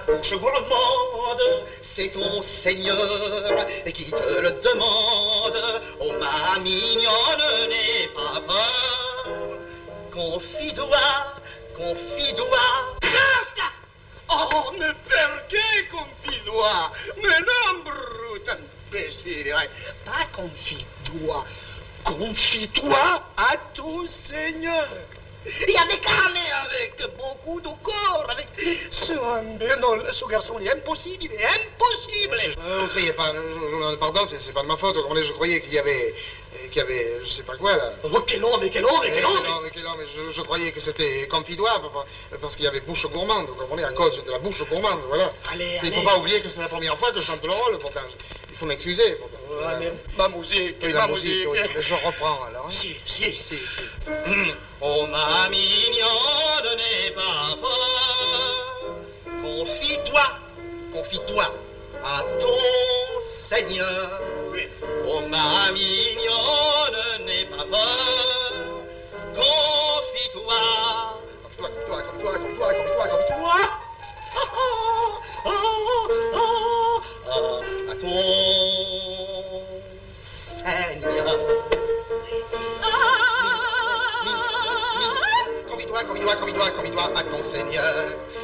bouche gourmande, c'est ton Seigneur qui te le demande. Oh ma mignonne, n'aie pas peur. Confidoire, confidoire. Basta! Oh, mais perché confidoire? Mais non, brute imbécile, pas confidoire. Confie-toi à ton Seigneur. Et avec beaucoup de corps, avec ce garçon, il est impossible, Vous criez pas, pardon, c'est pas de ma faute, vous comprenez, je croyais qu'il y avait, je sais pas quoi, là. Oh, quel homme, mais je croyais que c'était confidoire, parce qu'il y avait bouche gourmande, vous comprenez, à cause de la bouche gourmande, voilà. Allez. Il faut pas oublier que c'est la première fois que je chante le rôle, pourtant, il faut m'excuser. Mais ma musique, oui, ma musique. Oui, mais je reprends, alors. Hein. Si. Oh, ma mignonne, n'aie pas peur. Confie-toi à ton Seigneur. Oh, ma mignonne, n'aie pas peur. Confie-toi. À ton Seigneur. Convie-toi à ton Seigneur.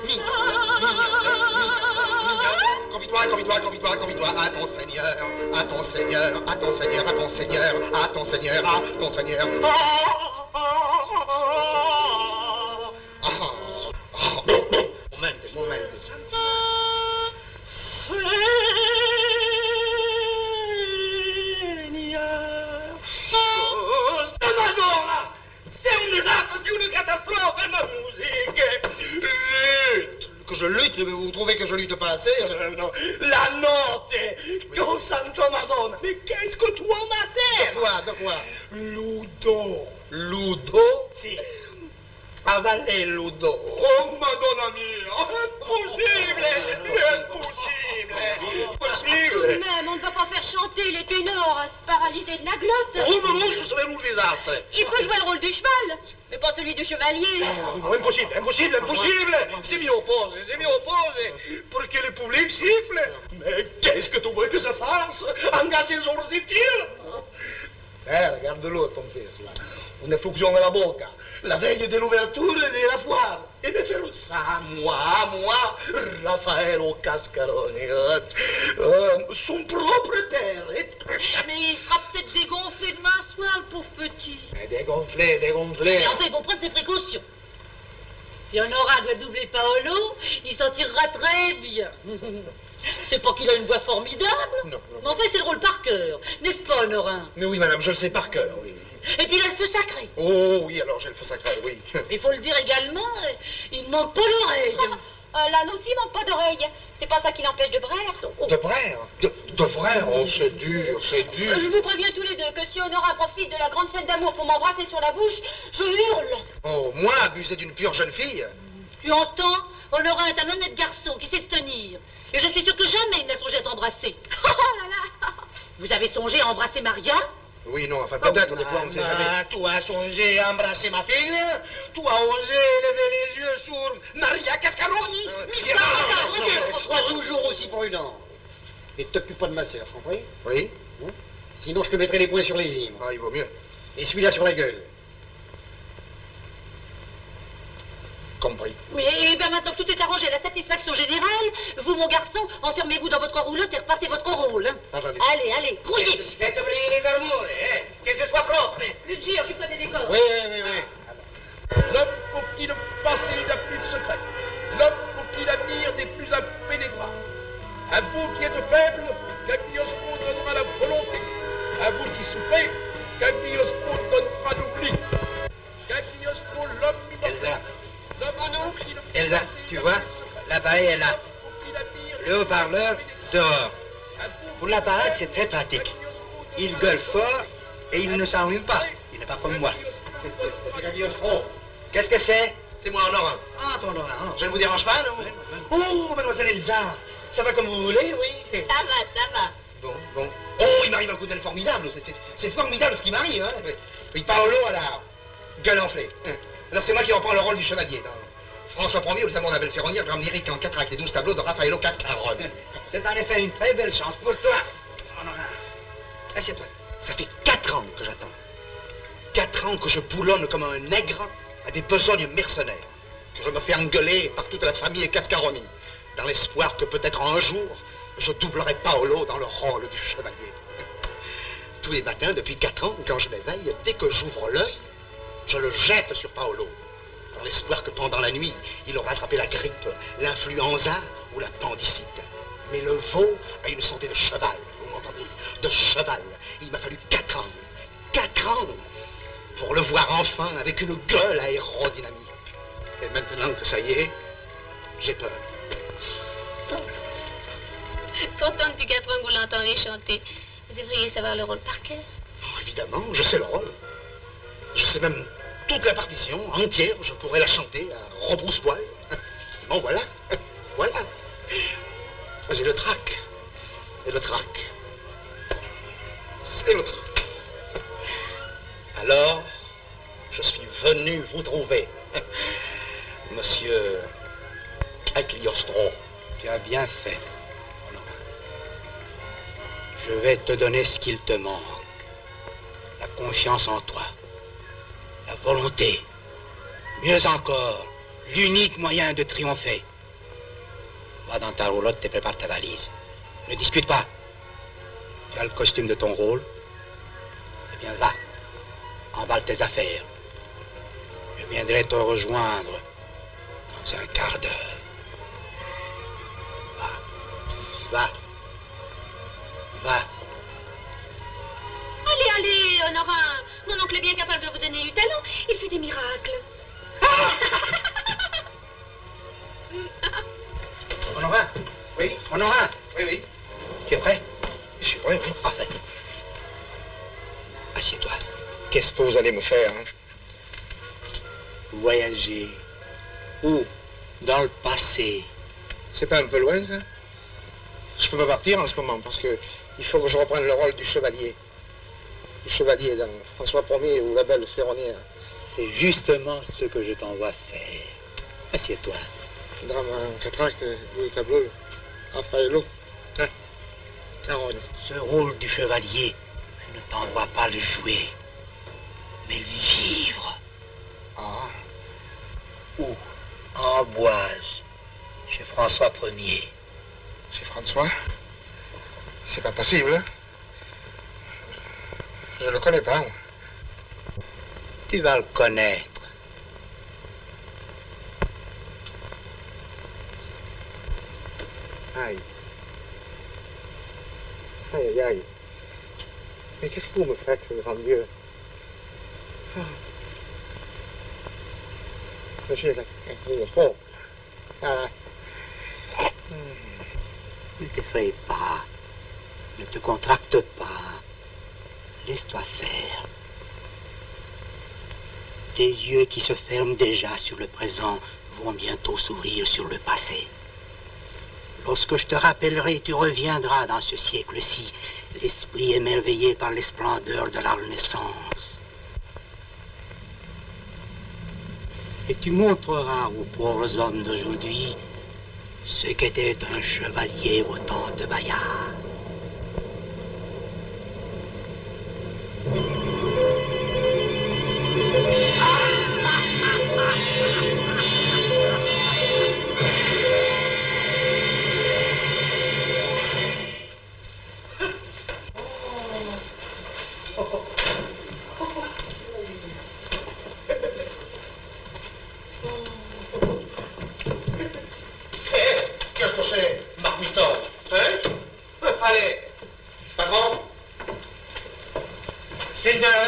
Convie-toi à ton Seigneur. À ton Seigneur. Momente. C'est un désastre, c'est une catastrophe, ma musique. Lutte. Que je lutte, mais vous trouvez que je lutte pas assez? Non. La notte. Oh, santo Madonna. Mais qu'est-ce que tu en as fait? De quoi? Ludo. Ludo? Si. Avaler Ludo. Oh, Madonna mia. Impossible. Tout de même, on ne va pas faire chanter les ténors à se paralyser de la glotte. Oh, non, ce serait un désastre. Il peut jouer le rôle du cheval, mais pas celui du chevalier. Impossible. C'est mis au pose. Pour que le public siffle. Mais qu'est-ce que tu veux que ça fasse? Engager les orsitils? Regarde-le, ton fils, là. Une effusion de la bocca. La veille de l'ouverture de la foire. Et de faire ça, moi, Raffaello Cascarone, son propre père. Mais il sera peut-être dégonflé demain soir, le pauvre petit. Dégonflé. Mais enfin, il faut prendre ses précautions. Si Honorat doit doubler Paolo, il s'en tirera très bien. C'est pas qu'il a une voix formidable. Non. Mais enfin, c'est le rôle par cœur. N'est-ce pas, Honorat? Mais oui, madame, je le sais par cœur, oui. Et puis il a le feu sacré. Oh, oui, alors j'ai le feu sacré, oui. Il faut le dire également, il ne manque pas l'oreille. L'âne aussi manque pas d'oreille. C'est pas ça qui l'empêche de braire. De braire? De braire? Oh, c'est dur. Je vous préviens tous les deux que si Honorat profite de la grande scène d'amour pour m'embrasser sur la bouche, je hurle. Oh, moi, abuser d'une pure jeune fille? Tu entends? Honorat est un honnête garçon qui sait se tenir. Et je suis sûre que jamais il n'a songé à t'embrasser. Oh là là! Vous avez songé à embrasser Maria? Oui, non, enfin, peut-être, des fois, on ne sait jamais. Tu as songé à embrasser ma fille? Tu as osé lever les yeux sur Maria Cascaroni? Sois toujours aussi prudent. Et t'occupe pas de ma sœur, compris? Oui? Sinon, je te mettrai les poings sur les îles. Ah, il vaut mieux. Et celui-là sur la gueule. Compris. Oui, et bien maintenant que tout est arrangé à la satisfaction générale, vous, mon garçon, enfermez-vous dans votre roulotte et repassez votre rôle. Hein. Allez, grouillez. Faites briller les armoires, que ce soit propre. Luigi, occupe-toi des décors. Oui. L'homme pour qui le passé n'a plus de secret. L'homme pour qui l'avenir n'est plus impénétrable. À vous qui êtes faible, Cagliostro donnera la volonté. À vous qui souffrez, Cagliostro donnera l'oubli. Cagliostro, l'homme immortel. Elsa, tu vois, l'appareil est là. Le haut-parleur, dehors. Pour l'appareil, c'est très pratique. Il gueule fort et il ne s'enrhume pas. Il n'est pas comme moi. Qu'est-ce que c'est? C'est moi, Honorat. Ah, ton Honorat. Je ne vous dérange pas, non? Oh, mademoiselle Elsa, ça va comme vous voulez, oui? Ça va. Bon. Oh, il m'arrive un coup d'aile formidable. C'est formidable ce qui m'arrive, hein. Oui, Paolo, alors, gueule enflée. Alors c'est moi qui reprends le rôle du chevalier dans François Ier, le salon de la belle ferronnière, drame lyrique en 4 actes et 12 tableaux de Raffaello Cascarone. C'est en effet une très belle chance pour toi. Honorat, assieds-toi. Ça fait 4 ans que j'attends. 4 ans que je boulonne comme un nègre à des besognes mercenaires. Que je me fais engueuler par toute la famille Cascaroni, dans l'espoir que peut-être un jour, je doublerai Paolo dans le rôle du chevalier. Tous les matins, depuis 4 ans, quand je m'éveille, dès que j'ouvre l'œil, je le jette sur Paolo, dans l'espoir que pendant la nuit, il aura attrapé la grippe, l'influenza ou l'appendicite. Mais le veau a une santé de cheval, vous m'entendez? De cheval. Il m'a fallu 4 ans. 4 ans pour le voir enfin avec une gueule aérodynamique. Et maintenant que ça y est, j'ai peur. Contente du 4 ans que vous l'entendez chanter. Vous devriez savoir le rôle par cœur. Oh, évidemment, je sais le rôle. Je sais même toute la partition entière. Je pourrais la chanter à rebrousse-poil. Bon, voilà. Voilà. J'ai le trac. Et le trac. C'est le trac. Alors, je suis venu vous trouver. Monsieur Cagliostro. Tu as bien fait. Je vais te donner ce qu'il te manque. La confiance en toi. La volonté. Mieux encore, l'unique moyen de triompher. Va dans ta roulotte et prépare ta valise. Ne discute pas. Tu as le costume de ton rôle. Eh bien, va. Emballe tes affaires. Je viendrai te rejoindre dans un quart d'heure. Va. Va. Va. Allez, allez, Honorat. Mon oncle est bien capable de vous donner du talent. Il fait des miracles. Honorat? Oui? Honorat, Oui, oui. tu es prêt? Je suis prêt, oui. Parfait. Assieds-toi. Qu'est-ce que vous allez me faire, hein? Voyager. Où? Dans le passé. C'est pas un peu loin, ça? Je peux pas partir en ce moment, parce que il faut que je reprenne le rôle du chevalier. Du chevalier dans François Ier ou la belle ferronnière. C'est justement ce que je t'envoie faire. Assieds-toi. Drame en 4 actes, 12 tableaux, Raffaello. Hein? Caronne. Ce rôle du chevalier, je ne t'envoie pas le jouer, mais le vivre. Ah. Où? En Amboise, chez François Ier. C'est François? C'est pas possible, hein? Je le connais pas, moi. Tu vas le connaître. Aïe. Aïe, aïe, aïe. Mais qu'est-ce que vous me faites, grand Dieu? Ah. Monsieur, il faut. Ah. Ne t'effraie pas. Ne te contracte pas. Laisse-toi faire. Tes yeux qui se ferment déjà sur le présent vont bientôt s'ouvrir sur le passé. Lorsque je te rappellerai, tu reviendras dans ce siècle-ci, l'esprit émerveillé par les splendeurs de la Renaissance. Et tu montreras aux pauvres hommes d'aujourd'hui ce qu'était un chevalier au temps de Bayard. Qu'est-ce que c'est, marmiton? Hein? Allez, patron. Seigneur,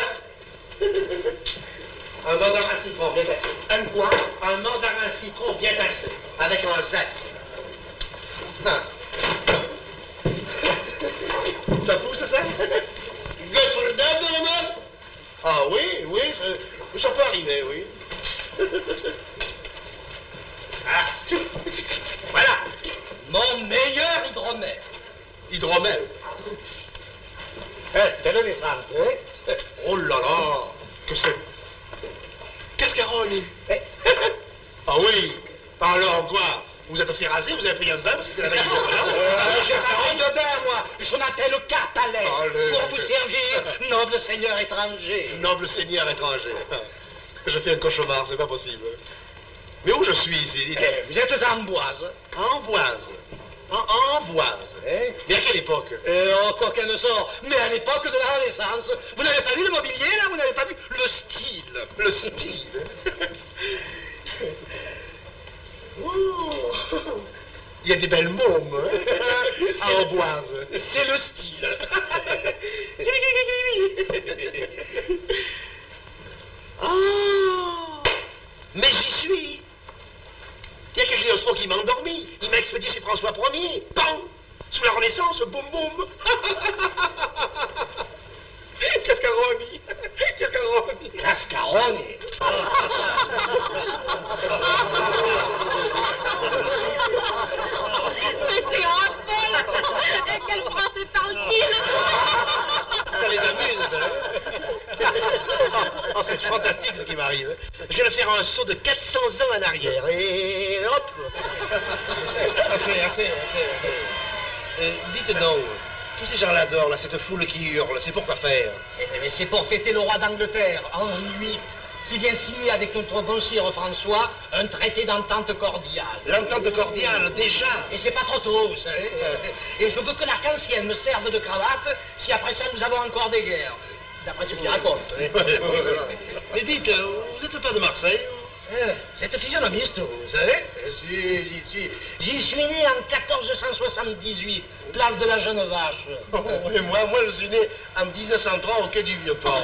un mandarin citron bien tassé. Un quoi? Un mandarin citron bien tassé. Avec un zeste. Ah. Ça pousse, ça? Götterdam, normal? Ah oui, oui, ça peut arriver, oui. Ah, voilà, mon meilleur hydromel. Hydromel. Te le sangue. Oh là là, que c'est... Cascarone. Ah oui, embrassé, vous avez pris un bain, parce que la veille, J'ai pas de bain, moi. Je m'appelle Cartalet. Pour vous servir, noble seigneur étranger. Noble seigneur étranger. Je fais un cauchemar, c'est pas possible. Mais où je suis ici, dites? Vous êtes à Amboise. Amboise. Amboise. Mais à quelle époque? Encore qu'elle ne sort. Mais à l'époque de la Renaissance. Vous n'avez pas vu le mobilier, là? Vous n'avez pas vu le style? Le style. Oh. Il y a des belles mômes, hein, à Amboise. C'est le style. Ah, mais j'y suis. Il y a Cagliostro qui m'a endormi. Il m'a expédié chez François Ier. Pan. Sous la Renaissance, boum boum. Cascaroni. Cascaroni. Cascaroni. Mais c'est un folle. Et quel français parle-t-il? Ça les amuse, hein? Oh, c'est fantastique ce qui m'arrive. Je vais faire un saut de 400 ans en arrière. Et hop. Assez. Dites donc, tous ces gens-là dehors, là, cette foule qui hurle, c'est pour quoi faire? Mais c'est pour fêter le roi d'Angleterre, Henri VIII, qui vient signer avec notre bon sire François un traité d'entente cordiale. L'entente cordiale, déjà? Et c'est pas trop tôt, vous savez. Et je veux que l'arc-en-ciel me serve de cravate si après ça nous avons encore des guerres. D'après ce qu'il raconte. Ouais, bon, mais dites, vous n'êtes pas de Marseille? Vous êtes physionomiste, vous savez? J'y suis. J'y suis né en 1478, place de la Jeune Vache. Oh, et moi, je suis né en 1903 au quai du Vieux-Port.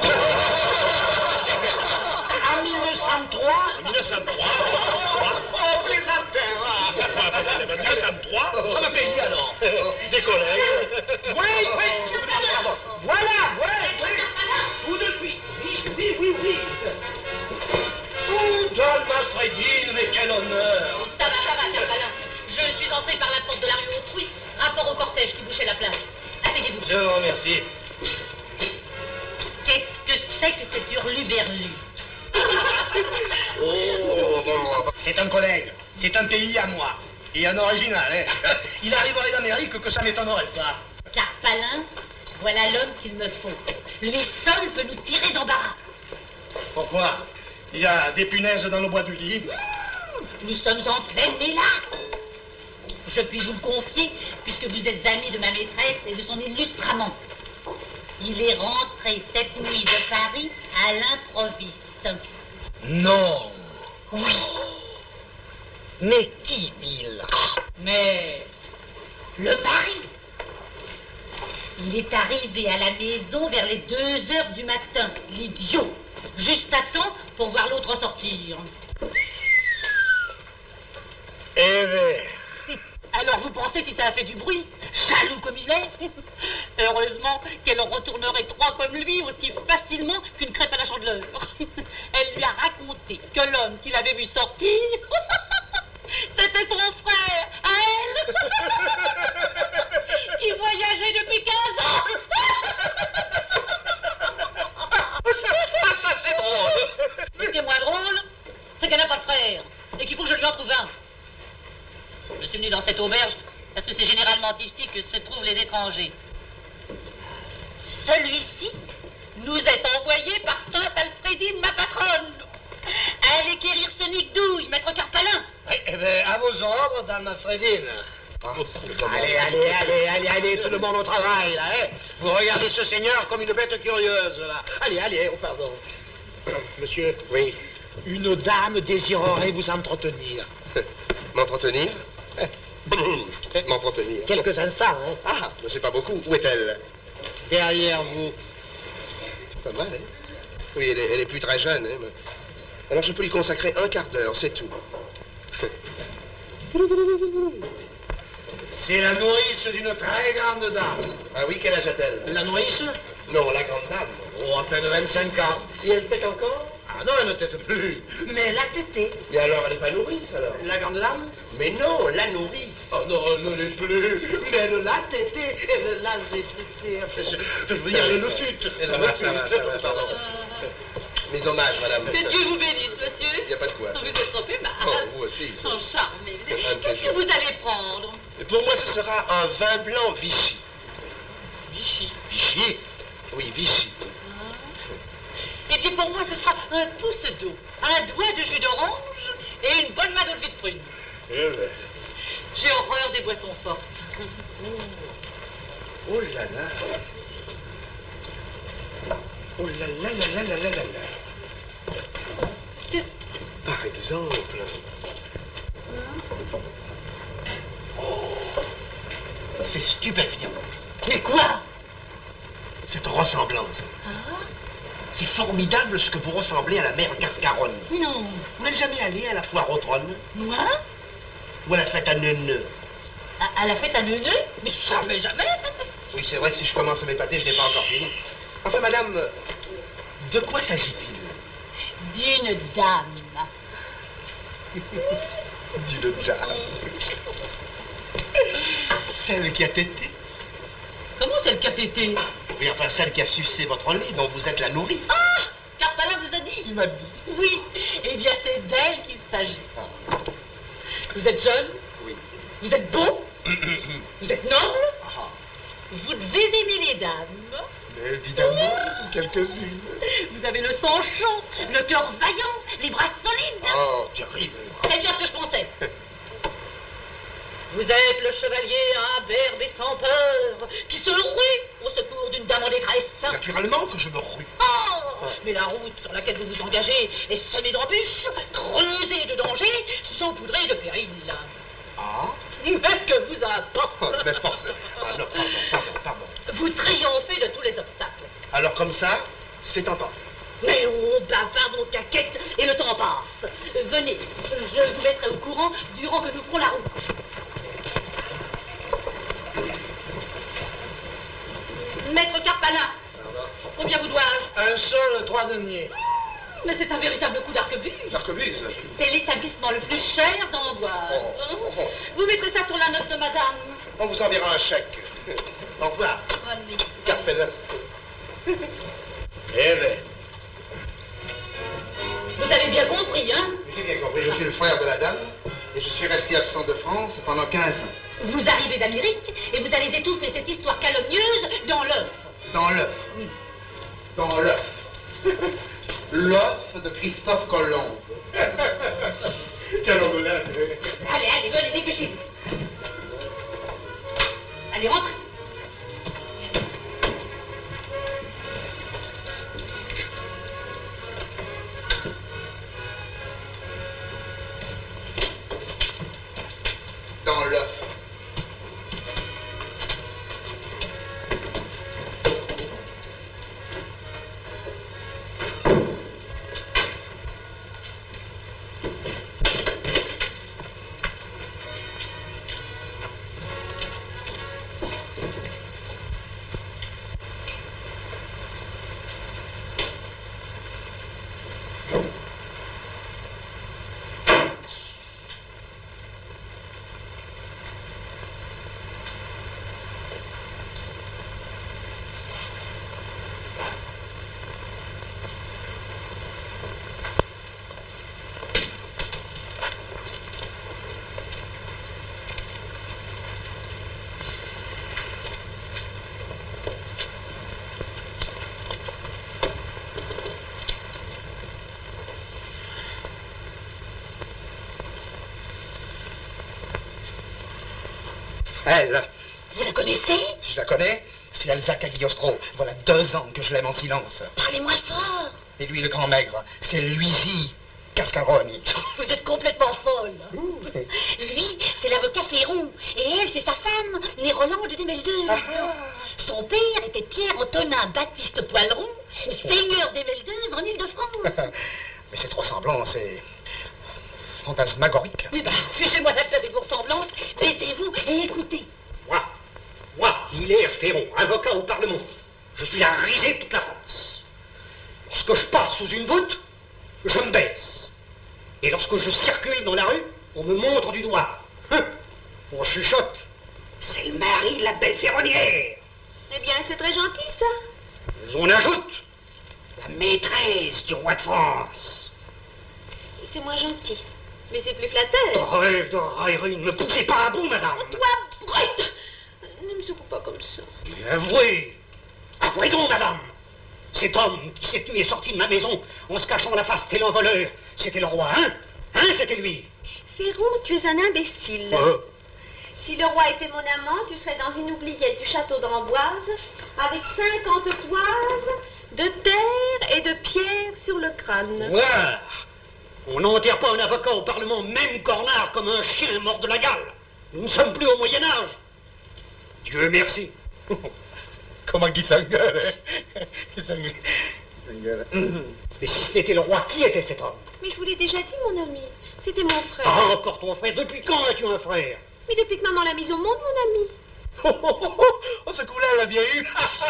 En 1903? En 1903? Oh, plaisanteur! 1903? Ça me paye alors. Des collègues. Oui. Voilà. Où de suite? Oui. Oh, John Manfredine, mais quel honneur! Ça va, Carpalin. Je suis entré par la porte de la rue Autrui, rapport au cortège qui bouchait la place. Asseyez-vous. Je vous remercie. Qu'est-ce que c'est que cette hurluberlu? C'est un collègue, c'est un pays à moi. Et un original, hein. Il arriverait d'Amérique que ça m'étonnerait pas. Carpalin, voilà l'homme qu'il me faut. Lui seul peut nous tirer d'embarras. Pourquoi? Il y a des punaises dans le bois du lit. Nous sommes en pleine mélasse. Je puis vous le confier, puisque vous êtes ami de ma maîtresse et de son illustre amant. Il est rentré cette nuit de Paris à l'improviste. Non. Oui. Mais qui il? Mais le mari. Il est arrivé à la maison vers les 2 heures du matin, l'idiot. Juste à temps pour voir l'autre sortir. Eh bien. Alors vous pensez si ça a fait du bruit? Jaloux comme il est. Heureusement qu'elle en retournerait 3 comme lui aussi facilement qu'une crêpe à la chandeleur. Elle lui a raconté que l'homme qu'il avait vu sortir, c'était son frère, à elle, qui voyageait depuis 15 ans. Ah, ça c'est drôle. Ce qui est moins drôle, c'est qu'elle n'a pas de frère et qu'il faut que je lui en trouve un. Je suis venu dans cette auberge parce que c'est généralement ici que se trouvent les étrangers. Celui-ci nous est envoyé par Sainte Alfredine, ma patronne. Allez quérir ce nid de douille, maître Carpalin. Eh bien, à vos ordres, dame Alfredine. Ah, Allez, tout le monde au travail, là, hein. Vous regardez ce seigneur comme une bête curieuse, là. Allez, oh pardon. Monsieur. Oui. Une dame désirerait vous entretenir. M'entretenir? M'entretenir. Quelques instants, hein. Ah, mais c'est pas beaucoup. Où est-elle? Derrière vous. Pas mal, hein? Oui, elle est plus très jeune, hein. Alors je peux lui consacrer un quart d'heure, c'est tout. C'est la nourrice d'une très grande dame. Ah oui, quel âge a-t-elle? La nourrice? Non, la grande dame. Oh, à peine 25 ans. Et elle tète encore? Ah non, elle ne tète plus. Mais elle a tété. Et alors, elle n'est pas nourrice, alors? La grande dame? Mais non, la nourrice. Oh non, elle ne l'est plus. Mais elle l'a tété. Elle l'a tété. Je veux dire, elle le fut. Ça va, pardon. Mes hommages, madame. Que Dieu vous bénisse, monsieur. Il n'y a pas de quoi. Vous êtes trop aimable. Oh, vous aussi. Ils sont charmés. Qu'est-ce que vous allez prendre? Pour moi, ce sera un vin blanc Vichy. Vichy. Vichy? Oui, Vichy. Eh bien, pour moi, ce sera un pouce d'eau, un doigt de jus d'orange et une bonne main d'eau de vie de prune. J'ai horreur des boissons fortes. Oh là là. Oh là là là là là là là là. Qu'est-ce... Par exemple... Oh, c'est stupéfiant. Mais quoi? Cette ressemblance. Ah? C'est formidable ce que vous ressemblez à la mère Cascaronne. Non. Vous n'êtes jamais allé à la foire au trône? Moi? Ou à la fête à Neuneu? À la fête à Neuneu? Mais jamais, jamais. Oui, c'est vrai que si je commence à m'épater, je n'ai pas encore fini. Enfin, madame, de quoi s'agit-il? D'une dame. D'une dame. Celle qui a tété? Comment celle qui a tété? Oui, enfin, celle qui a sucé votre lait, dont vous êtes la nourrice. Ah! Carpalin vous a dit? Il m'a dit. Oui. Eh bien, c'est d'elle qu'il s'agit. Vous êtes jeune? Oui. Vous êtes beau? Vous êtes noble? Ah. Vous devez aimer les dames. Mais évidemment, quelques-unes. Vous avez le sang chaud, le cœur vaillant, les bras solides. Oh, terrible. C'est bien ce que je pensais. Vous êtes le chevalier imberbe et sans peur, qui se rue au secours d'une dame en détresse. Naturellement que je me rue. Oh, mais la route sur laquelle vous vous engagez est semée d'embûches, creusée de dangers, saupoudrée de périls. Ah? Mais que vous importe? Oh, mais forcément. Ah non, pardon. Vous triomphez de tous les obstacles. Alors comme ça, c'est entendu. Mais on bavarde, on caquette, et le temps passe. Venez, je vous mettrai au courant durant que nous ferons la route. Maître Carpalin, combien vous dois-je? Un seul 3 deniers. Mais c'est un véritable coup d'arquebuse. L'arquebuse? C'est l'établissement le plus cher d'Amboise. Oh. Vous mettrez ça sur la note de madame. On vous enverra un chèque. Au revoir. Allez. Carpelin. Eh bien. Vous avez bien compris, hein? J'ai bien compris, je suis le frère de la dame et je suis resté absent de France pendant 15 ans. Vous arrivez d'Amérique et vous allez étouffer cette histoire calomnieuse dans l'œuf. Dans l'œuf. Dans l'œuf. L'œuf de Christophe Colomb. Quel homme-là. Allez, venez, dépêchez-vous. Allez, rentrez. Dans l'œuf. Elle, Vous la connaissez? si je la connais, c'est Elsa Cagliostro. Voilà 2 ans que je l'aime en silence. Parlez-moi fort. Et lui, le grand maigre, c'est Luigi Cascaroni. Vous êtes complètement folle. Lui, c'est l'avocat Féron. Et elle, c'est sa femme, née Rolande d'Emeldeux. Son père était Pierre-Antonin Baptiste Poileron, seigneur d'Emeldeux en Île-de-France. Mais cette ressemblance est fantasmagorique. Eh ben, fichez-moi la paix avec vos ressemblances, baissez-vous et écoutez. Moi, Hilaire Féron, avocat au Parlement. Je suis la risée de toute la France. Lorsque je passe sous une voûte, je me baisse. Et lorsque je circule dans la rue, on me montre du doigt. On chuchote. C'est le mari de la belle ferronnière. Eh bien, c'est très gentil, ça. Mais on ajoute la maîtresse du roi de France. C'est moins gentil. Mais c'est plus flatteur. Trêve de raillerie, ne me poussez pas à bout, madame. Toi, brute! Ne me secoue pas comme ça. Mais avouez, avouez donc, madame. Cet homme qui cette nuit est sorti de ma maison en se cachant la face tel un voleur, c'était le roi, hein? Hein, c'était lui? Féron, tu es un imbécile. Si le roi était mon amant, tu serais dans une oubliette du château d'Amboise, avec 50 toises, de terre et de pierre sur le crâne. Voir. On n'enterre pas un avocat au Parlement, même cornard, comme un chien mort de la gale. Nous ne sommes plus au Moyen-Âge. Dieu merci. Comment qu'il s'engueule, hein? Il s'engueule. Et si ce n'était le roi, qui était cet homme? Mais je vous l'ai déjà dit, mon ami. C'était mon frère. Ah, encore ton frère. Depuis quand as-tu un frère? Mais depuis que maman l'a mise au monde, mon ami. Oh, ce coup-là, elle l'a bien eu.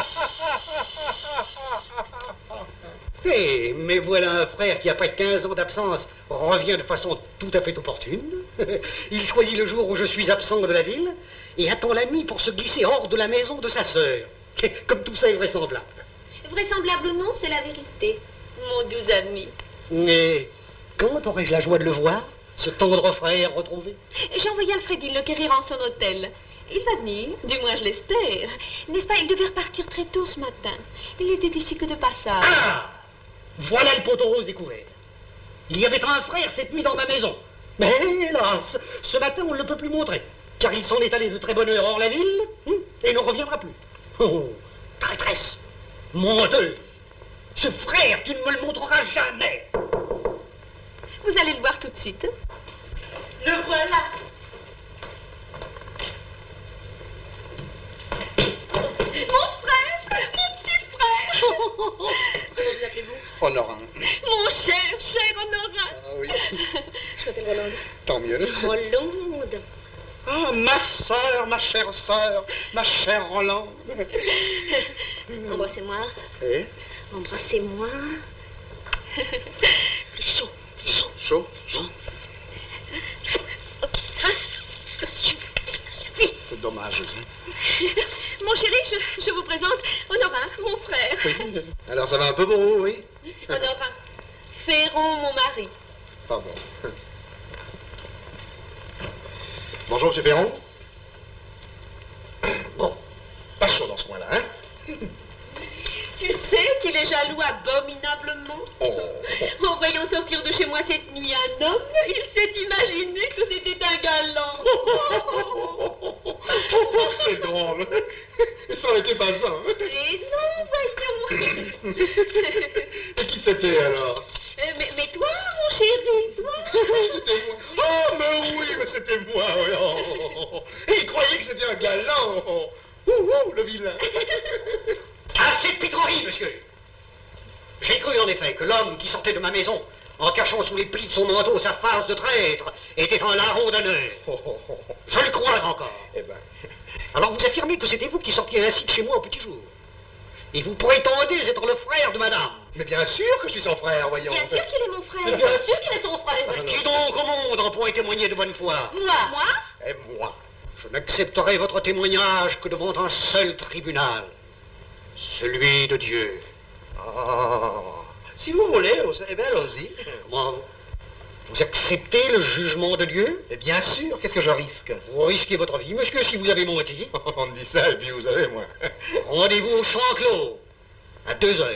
Eh, mais voilà un frère qui, après 15 ans d'absence, revient de façon tout à fait opportune. Il choisit le jour où je suis absent de la ville et attend la nuit pour se glisser hors de la maison de sa sœur. Comme tout ça est vraisemblable. Vraisemblable ou non, c'est la vérité, mon doux ami. Mais quand aurais-je la joie de le voir, ce tendre frère retrouvé? J'ai envoyé Alfredine le quérir en son hôtel. Il va venir, du moins je l'espère. N'est-ce pas, il devait repartir très tôt ce matin. Il était ici que de passage. Ah! Voilà le poteau rose découvert. Il y avait un frère cette nuit dans ma maison. Mais hélas, ce matin on ne le peut plus montrer, car il s'en est allé de très bonne heure hors la ville et ne reviendra plus. Oh, traîtresse, menteuse, ce frère, tu ne me le montreras jamais. Vous allez le voir tout de suite. Le voilà. Mon frère, mon petit frère. Comment vous appelez-vous? Honorant. Mon cher Honorat. Ah oui, Je m'appelle Rolande. tant mieux. Rolande. Ah, ma sœur, ma chère Rolande. Embrassez-moi. Eh? Embrassez-moi. Plus chaud, plus chaud. Chaud, chaud. Ça suffit. C'est dommage. Hein? Mon chéri, je vous présente Honorat, mon frère. Oui. Alors ça va un peu pour vous, oui? Honorat, Féron, mon mari. Pardon. Bonjour, monsieur Ferron. Bon, pas chaud dans ce coin-là, hein? Tu sais qu'il est jaloux abominablement. Oh. En voyant sortir de chez moi cette nuit un homme, il s'est imaginé que c'était un galant. C'est drôle. Ça aurait été passant. Et non, voyons. Et qui c'était alors? Mais toi, mon chéri, toi. C'était moi. Oh, mais oui, mais c'était moi. Oui. Oh. Et il croyait que c'était un galant. Le vilain. Assez de pitrerie, monsieur. J'ai cru en effet que l'homme qui sortait de ma maison, en cachant sous les plis de son manteau sa face de traître, était un larron d'honneur. Je le crois encore. Eh ben, Alors vous affirmez que c'était vous qui sortiez ainsi de chez moi au petit jour. Et vous prétendez être le frère de madame. mais bien sûr que je suis son frère, voyons. Bien sûr qu'il est mon frère. Bien sûr qu'il est son frère. Qui donc au monde en pourrait témoigner de bonne foi? Moi? Et moi. Je n'accepterai votre témoignage que devant un seul tribunal, celui de Dieu. Ah, si vous voulez, eh bien, allons-y. Comment vous acceptez le jugement de Dieu? Et bien sûr, qu'est-ce que je risque? Vous risquez votre vie, monsieur, si vous avez menti. On me dit ça, et puis vous savez, moi. Rendez-vous au champ clos, à 2 heures.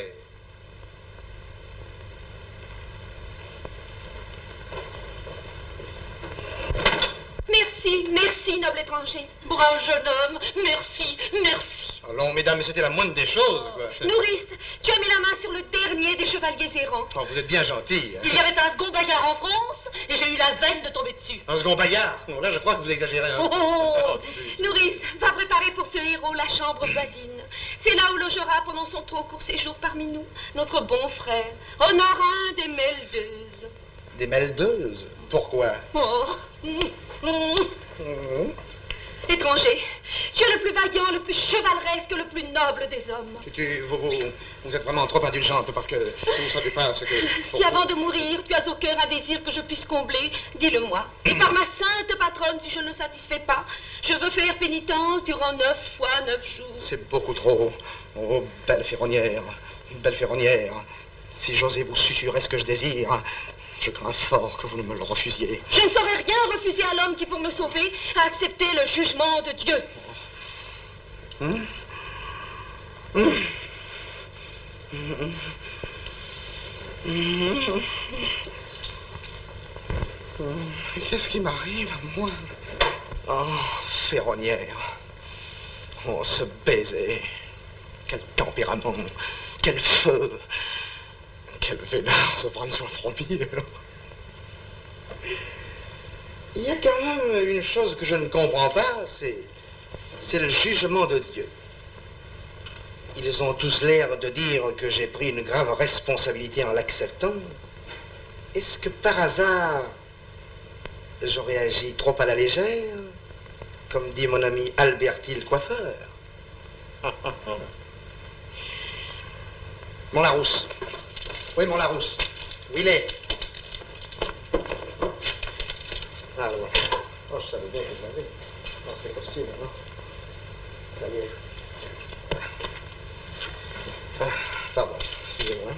Merci, noble étranger. Brave jeune homme, merci. Allons, mesdames, mais c'était la moindre des choses, quoi. Nourrice, tu as mis la main sur le dernier des chevaliers errants. Oh, vous êtes bien gentil. Hein. Il y avait un second bagarre en France et j'ai eu la veine de tomber dessus. Un second bagarre. Non, là, je crois que vous exagérez un peu. Oh, si. Nourrice, va préparer pour ce héros la chambre voisine. C'est là où logera pendant son trop court séjour parmi nous notre bon frère, Honorin des Meldeuses. Des meldeuses? Pourquoi? Oh. Étranger, tu es le plus vaillant, le plus chevaleresque, le plus noble des hommes. Vous êtes vraiment trop indulgente parce que vous ne savez pas ce que... Si avant de mourir, tu as au cœur un désir que je puisse combler, dis-le-moi. Et par ma sainte patronne, si je ne le satisfais pas, je veux faire pénitence durant 9 fois 9 jours. C'est beaucoup trop. Oh, belle ferronnière, si j'osais vous susurrer ce que je désire, Je crains fort que vous ne me le refusiez. Je ne saurais rien refuser à l'homme qui, pour me sauver, a accepté le jugement de Dieu. Qu'est-ce qui m'arrive à moi? Oh, ferronnière. Oh, ce baiser. Quel tempérament. Quel feu. Quel vénard, ce François Frombier. Il y a quand même une chose que je ne comprends pas, c'est le jugement de Dieu. Ils ont tous l'air de dire que j'ai pris une grave responsabilité en l'acceptant. Est-ce que par hasard, j'aurais agi trop à la légère, comme dit mon ami Alberti le coiffeur? Mon Larousse. Oui, mon Larousse. Où il est? Ah, ouais. Oh, je savais bien que je l'avais. Dans ces costumes, non? Ça y est. Ah, pardon, excusez-moi.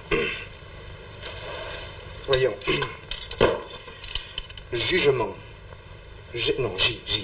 Voyons. Jugement. Non, J-U.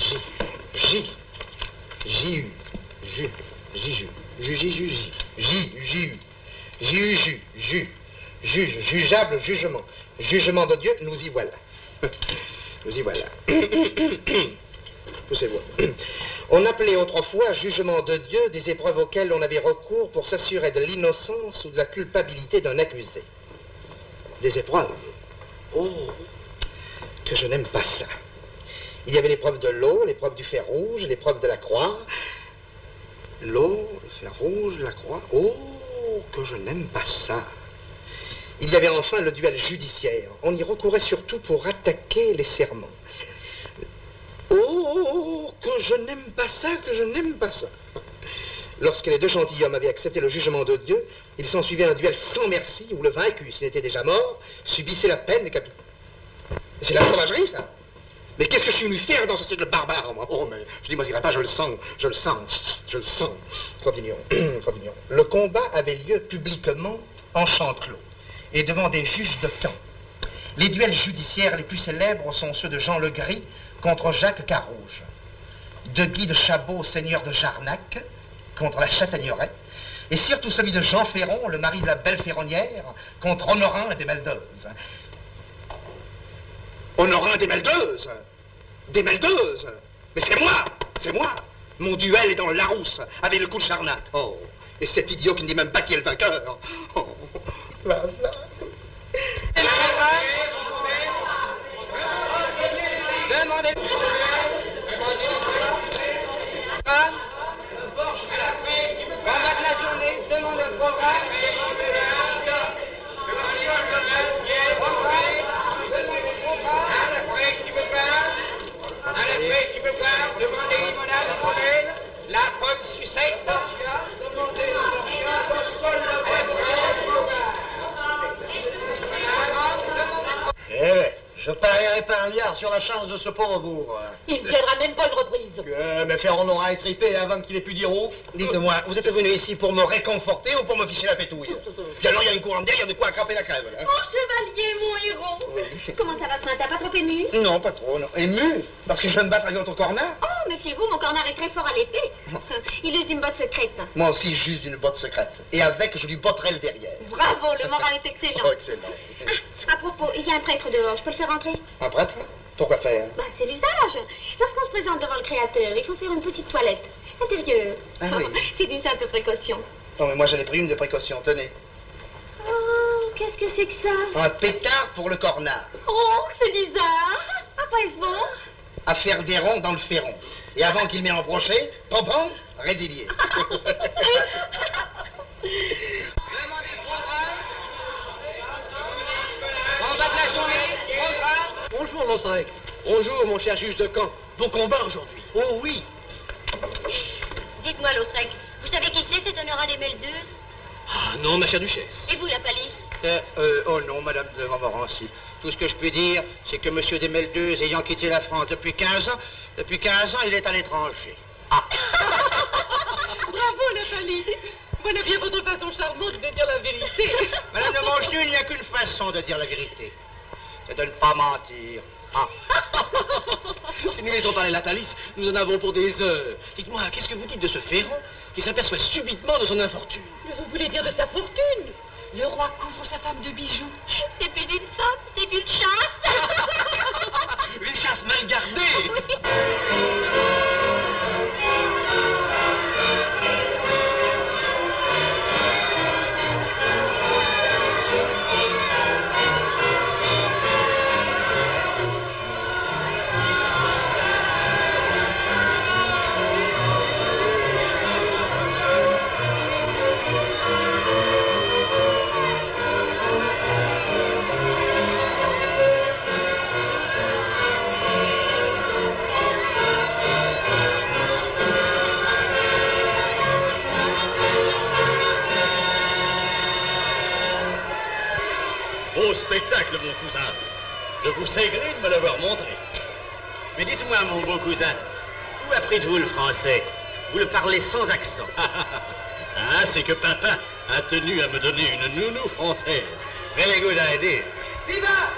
Jugeable, jugement. Jugement de Dieu, nous y voilà. Nous y voilà. Poussez-vous. On appelait autrefois jugement de Dieu des épreuves auxquelles on avait recours pour s'assurer de l'innocence ou de la culpabilité d'un accusé. Des épreuves. Oh, que je n'aime pas ça. Il y avait l'épreuve de l'eau, l'épreuve du fer rouge, l'épreuve de la croix. L'eau, le fer rouge, la croix. Oh, que je n'aime pas ça. Il y avait enfin le duel judiciaire. On y recourait surtout pour attaquer les serments. Oh, que je n'aime pas ça, que je n'aime pas ça. Lorsque les deux gentilshommes avaient accepté le jugement de Dieu, il s'ensuivait un duel sans merci où le vaincu, s'il était déjà mort, subissait la peine des capitaux. C'est la sauvagerie, ça. Mais qu'est-ce que je suis venu faire dans ce siècle barbare, moi? Oh, mais je dis, moi, j'irai pas, je le sens. Continuons, continuons. Le combat avait lieu publiquement en champ clos et devant des juges de camp. Les duels judiciaires les plus célèbres sont ceux de Jean Le Gris contre Jacques Carouge, de Guy de Chabot, seigneur de Jarnac, contre la Châtaigneraie, et surtout celui de Jean Ferron, le mari de la belle ferronnière, contre Honorin des Meldeuses. Honorin des Meldeuses? Des Meldeuses? Mais c'est moi. Mon duel est dans le Larousse, avec le coup de Jarnac. Oh, et cet idiot qui ne dit même pas qui est le vainqueur. Oh, là, là. Demandez. Combat de la journée, demande le programme. Demandez limonade et promène, la bonne sucette. Demandez le torchia, le sol, le Je parierais pas un liard sur la chance de ce pauvre bourg. Il ne viendra même pas une reprise. Mais Ferron aura étripé avant qu'il ait pu dire ouf. Dites-moi, vous êtes venu ici pour me réconforter ou pour me ficher la pétouille? Bien alors, il y a une couronne derrière, il y a de quoi attraper la crève. Là. Oh, chevalier, mon héros. Oui. Comment ça va ce matin? Pas trop ému? Non, pas trop, non. Ému? Parce que je viens de battre avec votre cornard? Oh, méfiez-vous, mon cornard est très fort à l'épée. Il use d'une botte secrète. Moi aussi, juste d'une botte secrète. Et avec, je lui botterai le derrière. Bravo, le moral est excellent. Oh, excellent. À propos, il y a un prêtre dehors, je peux le faire entrer? Un prêtre? Pourquoi faire? Bah, c'est l'usage. Lorsqu'on se présente devant le Créateur, il faut faire une petite toilette intérieure. Ah oui. C'est d'une simple précaution. Non, mais moi, j'en ai pris une de précaution, tenez. Oh, qu'est-ce que c'est que ça? Un pétard pour le cornard. Oh, c'est bizarre. À quoi est-ce bon? À faire des ronds dans le ferron. Et avant qu'il m'ait emproché, pom-pom, résilié. Demandez le programme. Combat de la journée, programme. Bonjour, Lautrec. Bonjour, mon cher juge de camp. Beau combat aujourd'hui. Oh oui. Dites-moi, Lautrec, vous savez qui c'est, cet Honorat des Meldeuses? Ah non, ma chère duchesse. Et vous, la palisse? Oh non, Madame de Montmorency. Tout ce que je peux dire, c'est que Monsieur des Meldeuses, ayant quitté la France depuis 15 ans, il est à l'étranger. Ah. Bravo, Nathalie. Voilà bien votre façon charmante de dire la vérité. Madame de Montmorency, il n'y a qu'une façon de dire la vérité. c'est de ne pas mentir. Ah. Si nous laissons parler la Thalys, nous en avons pour des heures. Dites-moi, qu'est-ce que vous dites de ce Ferrand qui s'aperçoit subitement de son infortune? Vous voulez dire de sa fortune? Le roi couvre sa femme de bijoux. C'est plus une femme, c'est une chasse. Une chasse mal gardée. Beau spectacle, mon cousin. Je vous sais gré de me l'avoir montré. Mais dites-moi, mon beau cousin, où appris-vous le français? Vous le parlez sans accent. Ah, c'est que papa a tenu à me donner une nounou française. Very good idea. Viva!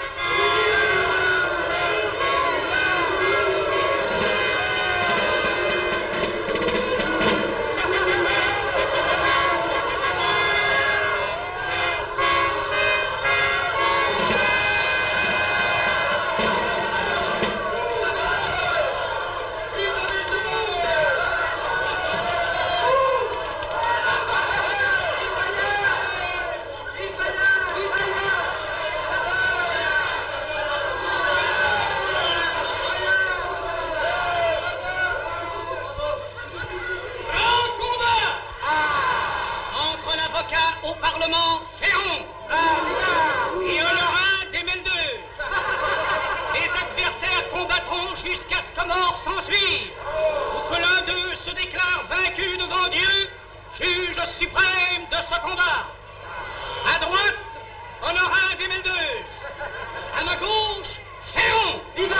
Au Parlement, Ferrand et Honorat des Meldeux. Les adversaires combattront jusqu'à ce que mort s'ensuive, ou que l'un d'eux se déclare vaincu devant Dieu, juge suprême de ce combat. À droite, Honorat des Meldeux. À ma gauche, Ferrand. Viva!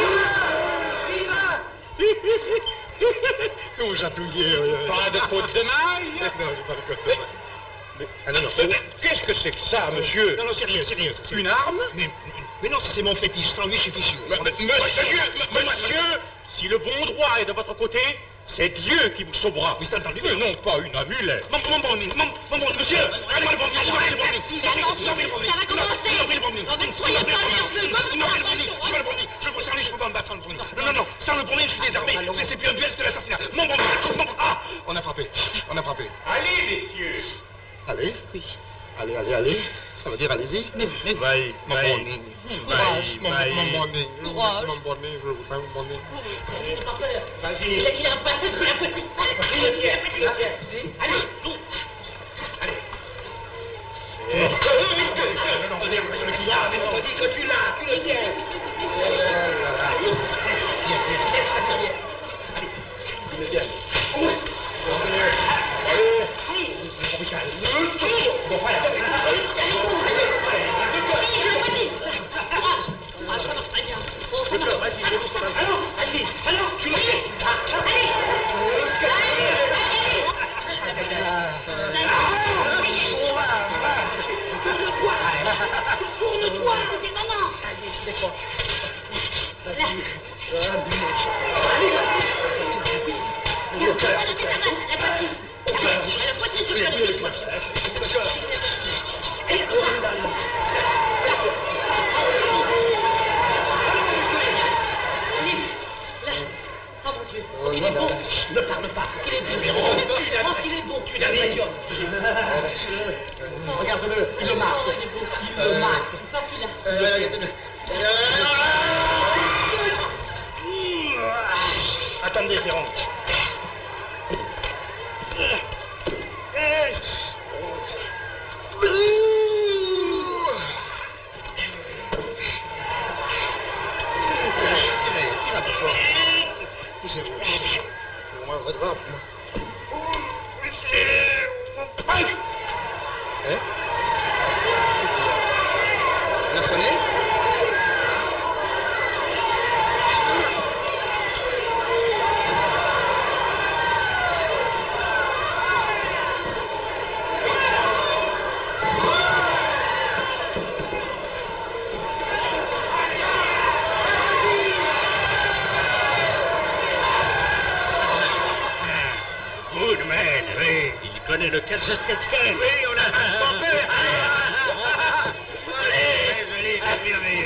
Viva! Viva! Vous chatouillez. Pas de côte de maille? Non, j'ai pas de côte de maille. Ah non, non. Qu'est-ce que c'est que ça, monsieur? Non, non, c'est rien, c'est rien. Une arme? Mais non, c'est mon fétiche. Sans lui, je suis fichu. Monsieur, si le bon droit est de votre côté, c'est Dieu qui vous sauvera. Mais c'est entendu. Mais non pas une amulette. Monsieur! Allez, le bon Ça va commencer. Soyez pas nerveux, je peux sans lui, je peux pas me battre sans le premier. Non, sans le premier, je suis désarmé. C'est plus un duel, c'est l'assassinat. Mon bon, ah! On a frappé. Allez, messieurs. Allez. Oui. Allez. Ça veut dire allez-y. Vai. Courage. Mon bonnet, je vous aime, mon bonnet. Vas-y. Il a un petit, un petit. Allez, tout. Allez. Tu le tiens. Laisse la serviette. Allez, tu le tiens. Bon, voilà. Ça marche très bien. Alors, tu le tiens. Tourne-toi, c'est maman. Ne parle pas. Il est bon. Il est bon. Tu l'impressionnes. Regarde-le, il le marque. Il le marque. Attendez, Ferrand. Tire un peu fort. Poussez-vous. Moi, je vais devant. Hein? Il a sonné? connais le Kelsey-Stetken. Oui, on a stampé. Allez, c'est merveilleux.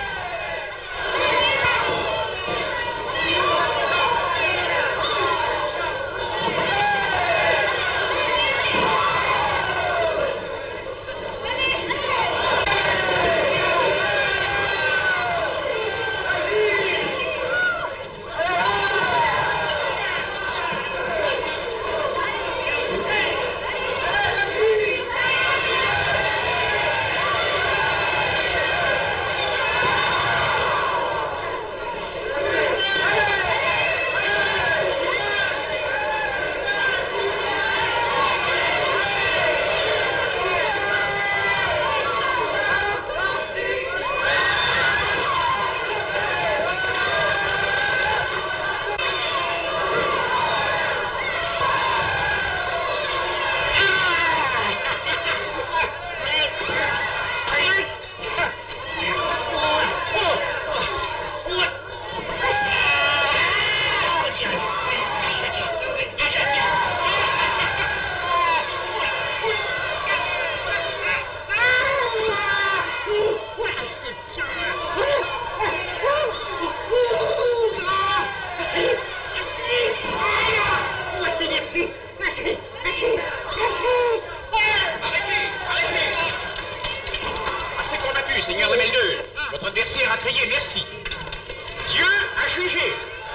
Votre adversaire a crié merci. Dieu a jugé.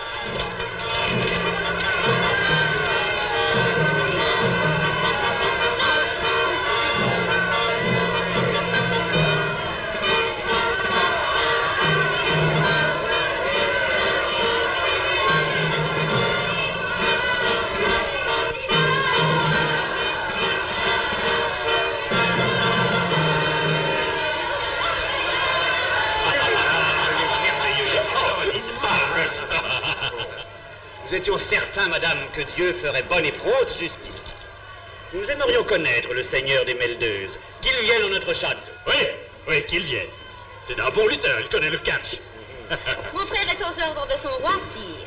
Nous étions certains, madame, que Dieu ferait bonne et prompte justice. Nous aimerions connaître le seigneur des Meldeuses, qu'il vienne en notre château. Oui, qu'il vienne. C'est un bon lutteur, il connaît le catch. Mon frère est aux ordres de son roi, sire.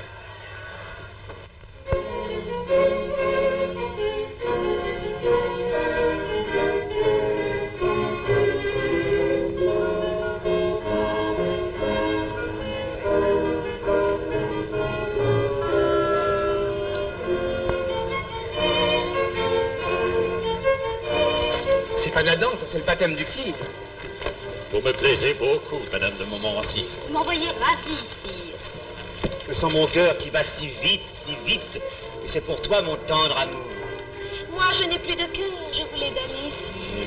C'est pas de la danse, c'est le baptême du Christ. Vous me plaisez beaucoup, madame de Montmorency. Vous m'envoyez ravi, sire. Je sens mon cœur qui bat si vite, et c'est pour toi mon tendre amour. Moi, je n'ai plus de cœur, je vous l'ai donné, sire.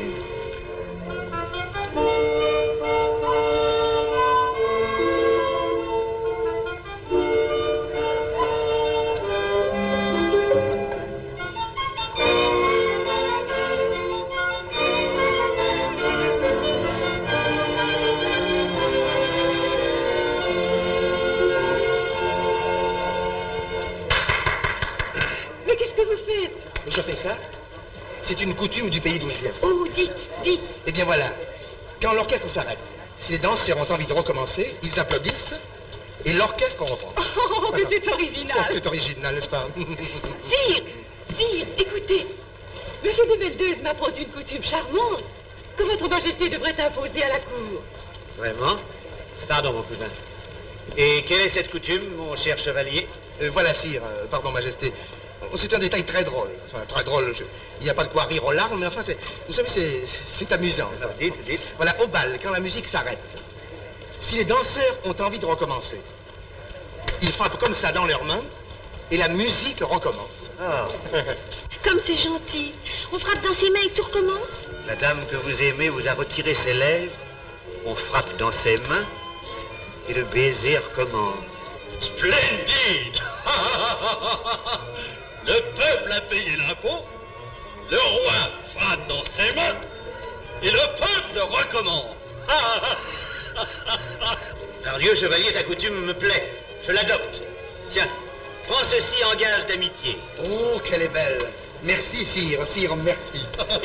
Je fais ça. C'est une coutume du pays d'où je viens. Oh, dites. Eh bien voilà, quand l'orchestre s'arrête, si les danseurs ont envie de recommencer, ils applaudissent et l'orchestre reprend. Oh, mais c'est original. Oh, c'est original, n'est-ce pas? Sire, écoutez. Monsieur de Meldeuses m'a produit une coutume charmante que votre majesté devrait imposer à la cour. Vraiment? Pardon, mon cousin. Et quelle est cette coutume, mon cher chevalier? Voilà, sire, pardon, majesté. C'est un détail très drôle. Enfin, très drôle. Il n'y a pas de quoi rire aux larmes, mais enfin, vous savez, c'est amusant. Alors, dites. Voilà, au bal, quand la musique s'arrête, si les danseurs ont envie de recommencer, ils frappent comme ça dans leurs mains et la musique recommence. Ah. Comme c'est gentil. On frappe dans ses mains et tout recommence. La dame que vous aimez vous a retiré ses lèvres, on frappe dans ses mains et le baiser recommence. Splendide. Le peuple a payé l'impôt, le roi frappe dans ses mains, et le peuple recommence. Pardieu, chevalier, ta coutume me plaît. Je l'adopte. Tiens, prends ceci en gage d'amitié. Oh, qu'elle est belle. Merci, sire, merci.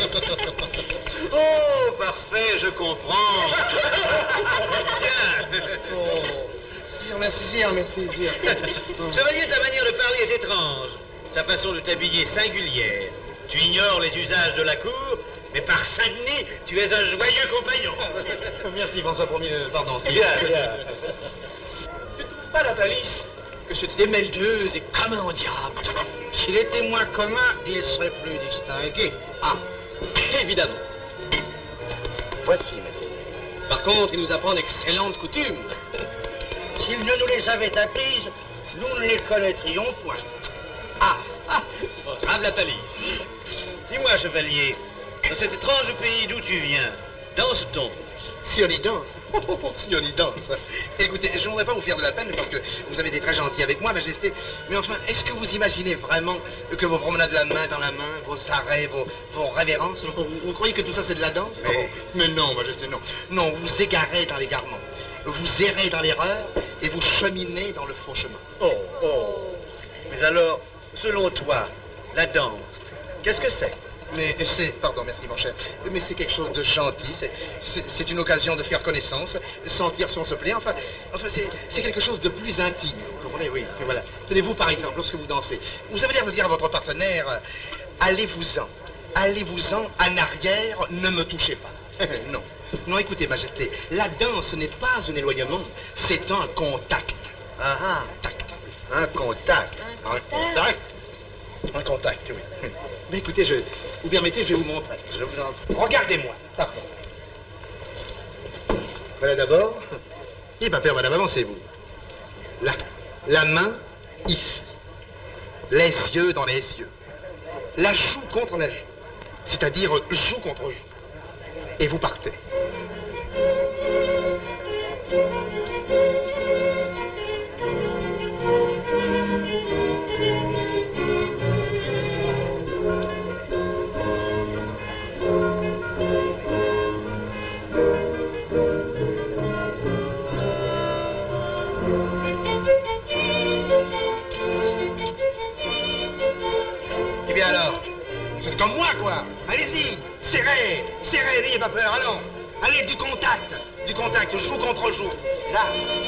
Oh, parfait, je comprends. Tiens. Oh, sire, merci, sire. Chevalier, ta manière de parler est étrange. Ta façon de t'habiller singulière. Tu ignores les usages de la cour, mais par Saint-Denis, tu es un joyeux compagnon. Merci, François Ier. Pardon, c'est bien. Tu trouves pas, la Palisse, que ce démêleuse est commun au diable? S'il était moins commun, il serait plus distingué. Ah, Évidemment. voici, messieurs. Par contre, il nous apprend d'excellentes coutumes. S'il ne nous les avait apprises, nous ne les connaîtrions point. Ah, Brave la Palisse. Dis-moi, chevalier, dans cet étrange pays d'où tu viens, danse-t-on? Si on y danse. Si on y danse. Écoutez, je ne voudrais pas vous faire de la peine parce que vous avez été très gentil avec moi, Majesté. Mais enfin, est-ce que vous imaginez vraiment que vos promenades la main dans la main, vos arrêts, vos révérences, vous croyez que tout ça c'est de la danse? Mais non, Majesté, non. Non, vous égarez dans l'égarement. Vous errez dans l'erreur et vous cheminez dans le faux chemin. Oh. Mais alors, selon toi, la danse, qu'est-ce que c'est? Mais c'est... Pardon, merci mon cher. Mais c'est quelque chose de gentil. C'est une occasion de faire connaissance, sentir si on se plaît. Enfin c'est quelque chose de plus intime. Vous comprenez? Oui, voilà. Tenez-vous par exemple, lorsque vous dansez, vous avez l'air de dire à votre partenaire, allez-vous-en. Allez-vous-en, en arrière, ne me touchez pas. Non. Non, écoutez, Majesté, la danse n'est pas un éloignement, c'est un contact. Ah, un contact. Un contact? Un contact, oui. Mais écoutez, vous permettez, je vais vous montrer. Je vous en... Regardez-moi. Pardon. Voilà d'abord. Eh bien, père, madame, avancez-vous. Là. La main, ici. Les yeux dans les yeux. La joue contre la joue. C'est-à-dire joue contre joue. Et vous partez. Eh bien alors, vous faites comme moi, quoi. Allez-y, serrez, n'ayez pas peur, allons. Allez, du contact, joue contre joue. Là.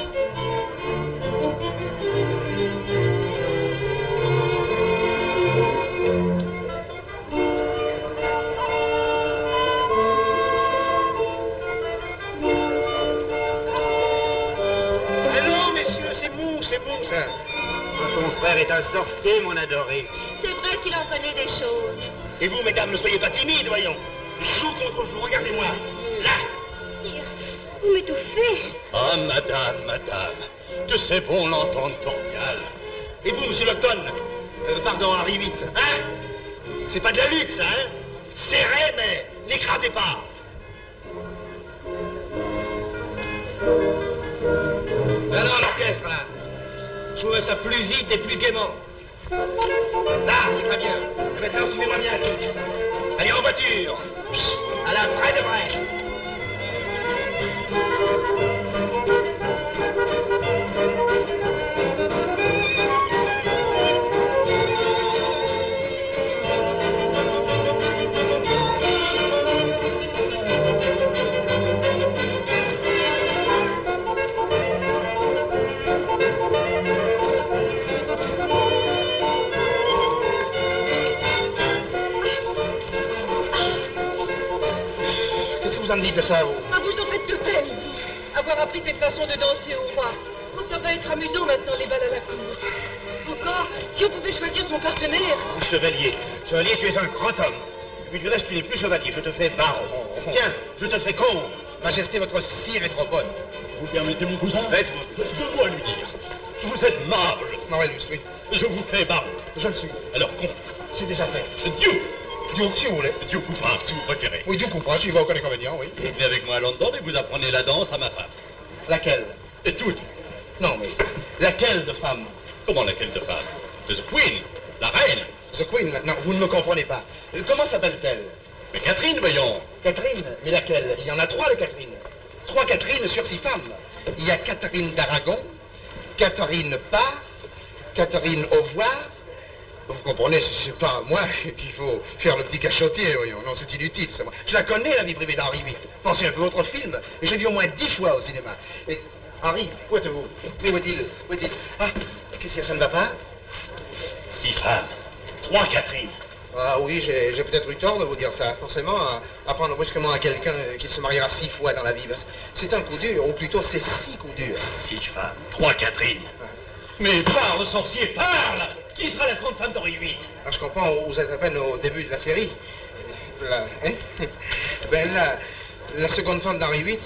Allons, messieurs, c'est mou, ça. Ton frère est un sorcier, mon adoré. C'est vrai qu'il en connaît des choses. Et vous, mesdames, ne soyez pas timides, voyons. Joue contre joue, regardez-moi. Là. Sire, vous m'étouffez. Ah, madame, que c'est bon l'entendre cordial. Et vous, monsieur Locton, pardon, Henri VIII, hein? C'est pas de la lutte, ça, hein? Serrez, mais n'écrasez pas. Alors, l'orchestre, là. Jouez ça plus vite et plus gaiement. Là, c'est très bien. Maintenant, suivez-moi bien. Allez, en voiture. À la vraie de vrai. Vous en dites de ça, vous? Ah, vous en faites de belles, vous. Avoir appris cette façon de danser au roi. Oh, ça va être amusant maintenant, les balles à la cour. Encore, si on pouvait choisir son partenaire. Chevalier, tu es un grand homme. Mais du reste, tu n'es plus chevalier, je te fais baron. Tiens, je te fais comte. Majesté, votre cire est trop bonne. Vous permettez, mon cousin? Faites-moi. Je dois lui dire. Vous êtes marble. Morellus, oui. Je vous fais baron. Je le suis. Alors, comte. C'est déjà fait. Duke. Duke, si vous voulez. Duke ou prince, si vous préférez. Oui, Duke ou prince, il va aucun inconvénient, oui. Vous venez avec moi à London et vous apprenez la danse à ma femme. Laquelle? Et toutes. Non, mais laquelle de femme? Comment laquelle de femme? The Queen, la reine. The Queen, non, vous ne me comprenez pas. Comment s'appelle-t-elle? Mais Catherine, voyons. Catherine? Mais laquelle? Il y en a 3 de Catherine. 3 Catherine sur 6 femmes. Il y a Catherine d'Aragon, Catherine Parr, Catherine au voir. Vous comprenez, c'est pas à moi qu'il faut faire le petit cachotier, voyons. Non, c'est inutile, c'est moi. Je la connais, la vie privée d'Henri VIII. Pensez un peu à votre film. Et j'ai vu au moins 10 fois au cinéma. Et Henri, où êtes-vous? Mais où est-il? Où est-il? Ah, qu'est-ce qu'il y a, ça ne va pas? 6 femmes. 3 Catherine. Ah oui, j'ai peut-être eu tort de vous dire ça. Forcément, apprendre brusquement à quelqu'un qu'il se mariera 6 fois dans la vie, c'est un coup dur, ou plutôt c'est 6 coups durs. 6 femmes, 3 Catherine. Mais parle, sorcier, parle! Qui sera la grande femme d'Henri VIII? Ah, je comprends, vous êtes à peine au début de la série. La seconde femme d'Henri VIII,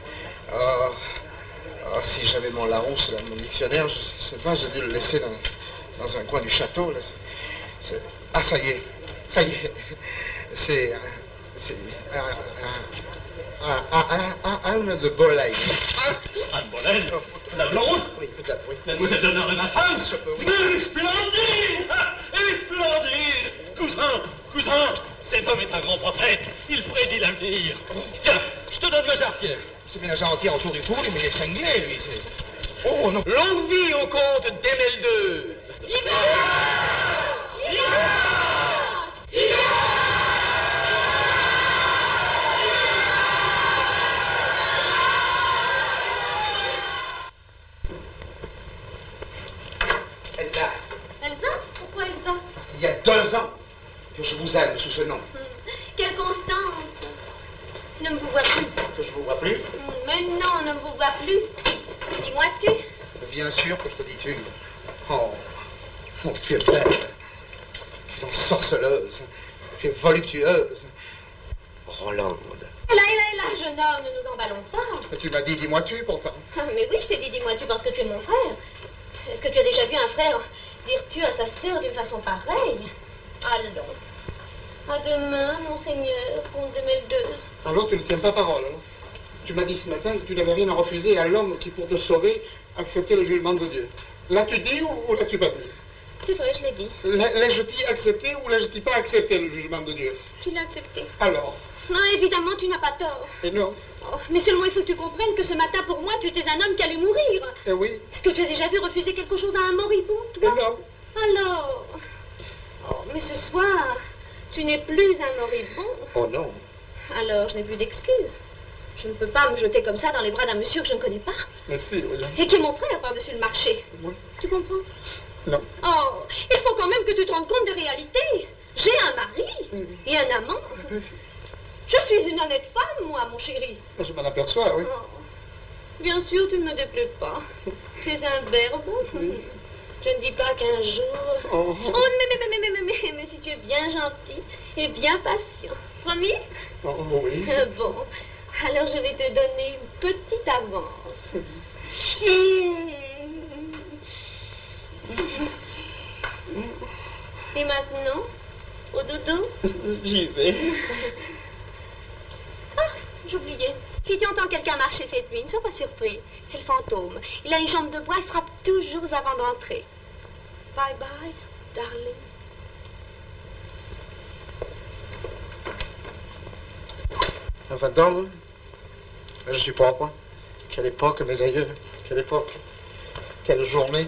si j'avais mon Larousse, là, mon dictionnaire, je sais pas, j'ai dû le laisser dans un coin du château. Là. Ah, ça y est. C'est Anne de Boleyn. Anne Boleyn? La blonde? Oui, peut-être, oui. Mademoiselle d'honneur de ma femme? Oui. Mais splendide! Cousin, cet homme est un grand prophète. Il prédit l'avenir. Tiens, je te donne ma jarretière. C'est bien la jarretière autour du cou, mais il est cinglé, lui. Oh, non. Longue vie au comte Démeldeuse. Elsa. Elsa? Pourquoi Elsa? Il y a 2 ans que je vous aime sous ce nom. Quelle constance! Ne me vous vois plus. Que je vous vois plus? Mais non, ne me vous vois plus. Dis-moi tu. Bien sûr que je te dis tu. Oh, tu es belle. Tu es ensorceleuse. Tu es voluptueuse. Rolande. Là, jeune homme, ne nous emballons pas. Mais tu m'as dit dis-moi tu pourtant. Mais oui, je t'ai dit dis-moi tu parce que tu es mon frère. Est-ce que tu as déjà vu un frère dire tu à sa sœur d'une façon pareille? Allons. À demain, monseigneur, comte Démeldeuse. Alors tu ne tiens pas parole. Hein? Tu m'as dit ce matin que tu n'avais rien à refuser à l'homme qui, pour te sauver, acceptait le jugement de Dieu. L'as-tu dit ou l'as-tu pas dit? C'est vrai, je l'ai dit. L'ai-je dit accepté ou l'ai-je dit pas accepté le jugement de Dieu? Tu l'as accepté. Alors? Non, évidemment, tu n'as pas tort. Et non? Oh, mais seulement il faut que tu comprennes que ce matin, pour moi, tu étais un homme qui allait mourir. Eh oui. Est-ce que tu as déjà vu refuser quelque chose à un moribond, toi? Et non. Alors? Oh, mais ce soir, tu n'es plus un moribond. Oh non. Alors, je n'ai plus d'excuses. Je ne peux pas me jeter comme ça dans les bras d'un monsieur que je ne connais pas. Mais si, oui. Et qui est mon frère par-dessus le marché. Oui. Tu comprends? Non. Oh, il faut quand même que tu te rendes compte des réalités. J'ai un mari et un amant. Je suis une honnête femme, moi, mon chéri. Je m'en aperçois, oui. Oh. Bien sûr, tu ne me déplais pas. Tu es un verbe. Je ne dis pas qu'un jour... Oh, mais si tu es bien gentil et bien patient. Promis? oh oui. Bon, alors je vais te donner une petite avance. Et maintenant, au dodo? J'y vais. Ah, j'oubliais. Si tu entends quelqu'un marcher cette nuit, ne sois pas surpris. C'est le fantôme. Il a une jambe de bois et frappe toujours avant d'entrer. Bye bye, darling. Un fantôme? Je suis propre. Quelle époque, mes aïeux. Quelle époque. Quelle journée.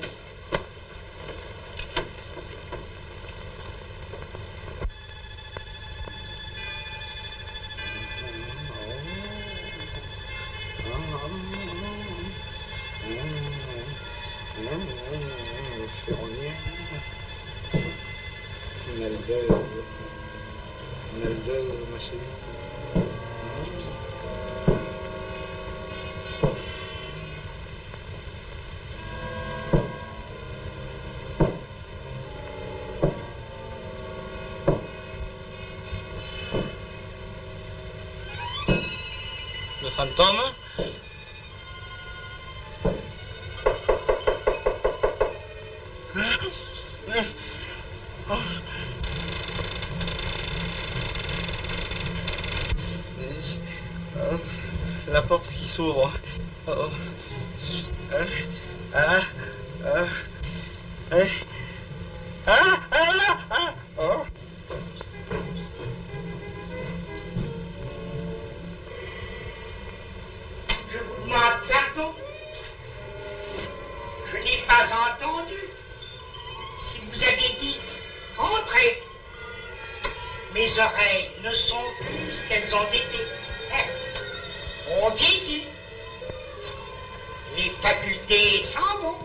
Meldeuse, ma chérie. Le fantôme? La porte qui s'ouvre. Oh. Oh. Je vous demande pardon. Je n'ai pas entendu. Si vous aviez dit entrez, mes oreilles ne sont plus ce qu'elles ont été. On vieillit. Les facultés s'en vont.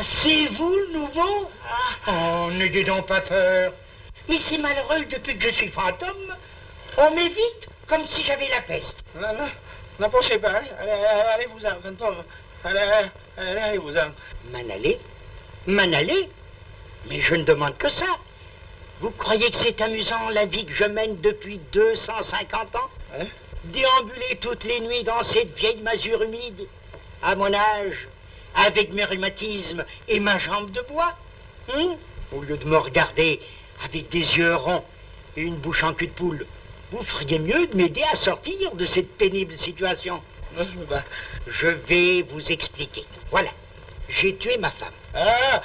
C'est vous le nouveau? Oh, n'ayez donc pas peur. Mais c'est malheureux, depuis que je suis fantôme, on m'évite comme si j'avais la peste. N'approchez pas, allez-vous-en, fantôme. Allez-vous-en. M'en aller? Mais je ne demande que ça. Vous croyez que c'est amusant la vie que je mène depuis 250 ans? Hein? Déambuler toutes les nuits dans cette vieille masure humide, à mon âge, avec mes rhumatismes et ma jambe de bois, hein? Au lieu de me regarder avec des yeux ronds et une bouche en cul de poule, vous feriez mieux de m'aider à sortir de cette pénible situation. Non, je me bats. Je vais vous expliquer. Voilà, j'ai tué ma femme.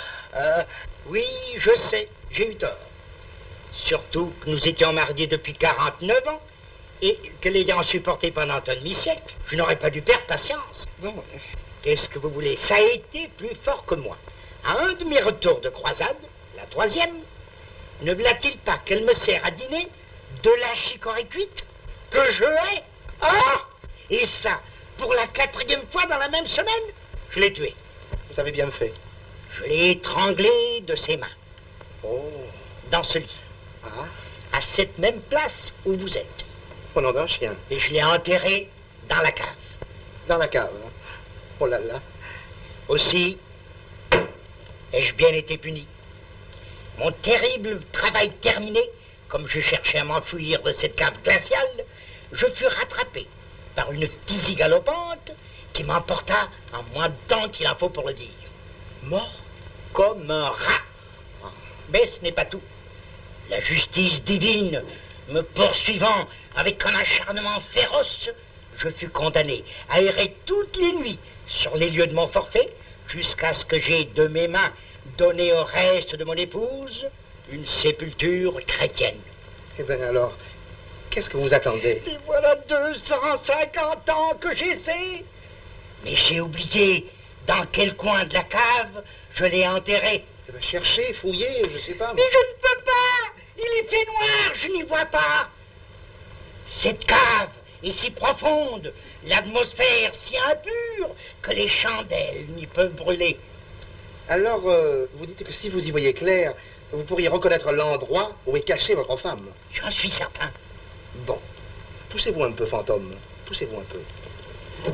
Oui, je sais, j'ai eu tort. Surtout que nous étions mariés depuis 49 ans et que l'ayant supporté pendant un demi-siècle, je n'aurais pas dû perdre patience. Non. Qu'est-ce que vous voulez? Ça a été plus fort que moi. À un de mes retours de croisade, la 3e, ne v'là-t-il pas qu'elle me sert à dîner de la chicorée cuite que je hais? Ah! Et ça, pour la 4e fois dans la même semaine, je l'ai tuée. Vous avez bien fait. Je l'ai étranglée de ses mains. Oh. Dans ce lit. À cette même place où vous êtes. Au nom d'un chien. Et je l'ai enterrée dans la cave. Dans la cave, hein? Oh là là. Aussi, ai-je bien été puni. Mon terrible travail terminé, comme je cherchais à m'enfuir de cette cave glaciale, je fus rattrapé par une phtisie galopante qui m'emporta en moins de temps qu'il en faut pour le dire. Mort comme un rat. Mais ce n'est pas tout. La justice divine me poursuivant avec un acharnement féroce, je fus condamné à errer toutes les nuits sur les lieux de mon forfait jusqu'à ce que j'aie de mes mains donné au reste de mon épouse une sépulture chrétienne. Eh bien alors, qu'est-ce que vous attendez? Et voilà 250 ans que j'essaie. Mais j'ai oublié dans quel coin de la cave je l'ai enterré. Eh bien, cherchez, fouillez, je sais pas. Mais je ne peux pas. Il est fait noir, je n'y vois pas. Cette cave est si profonde, l'atmosphère si impure, que les chandelles n'y peuvent brûler. Alors, vous dites que si vous y voyez clair, vous pourriez reconnaître l'endroit où est cachée votre femme. J'en suis certain. Bon. Poussez-vous un peu, fantôme. Poussez-vous un peu.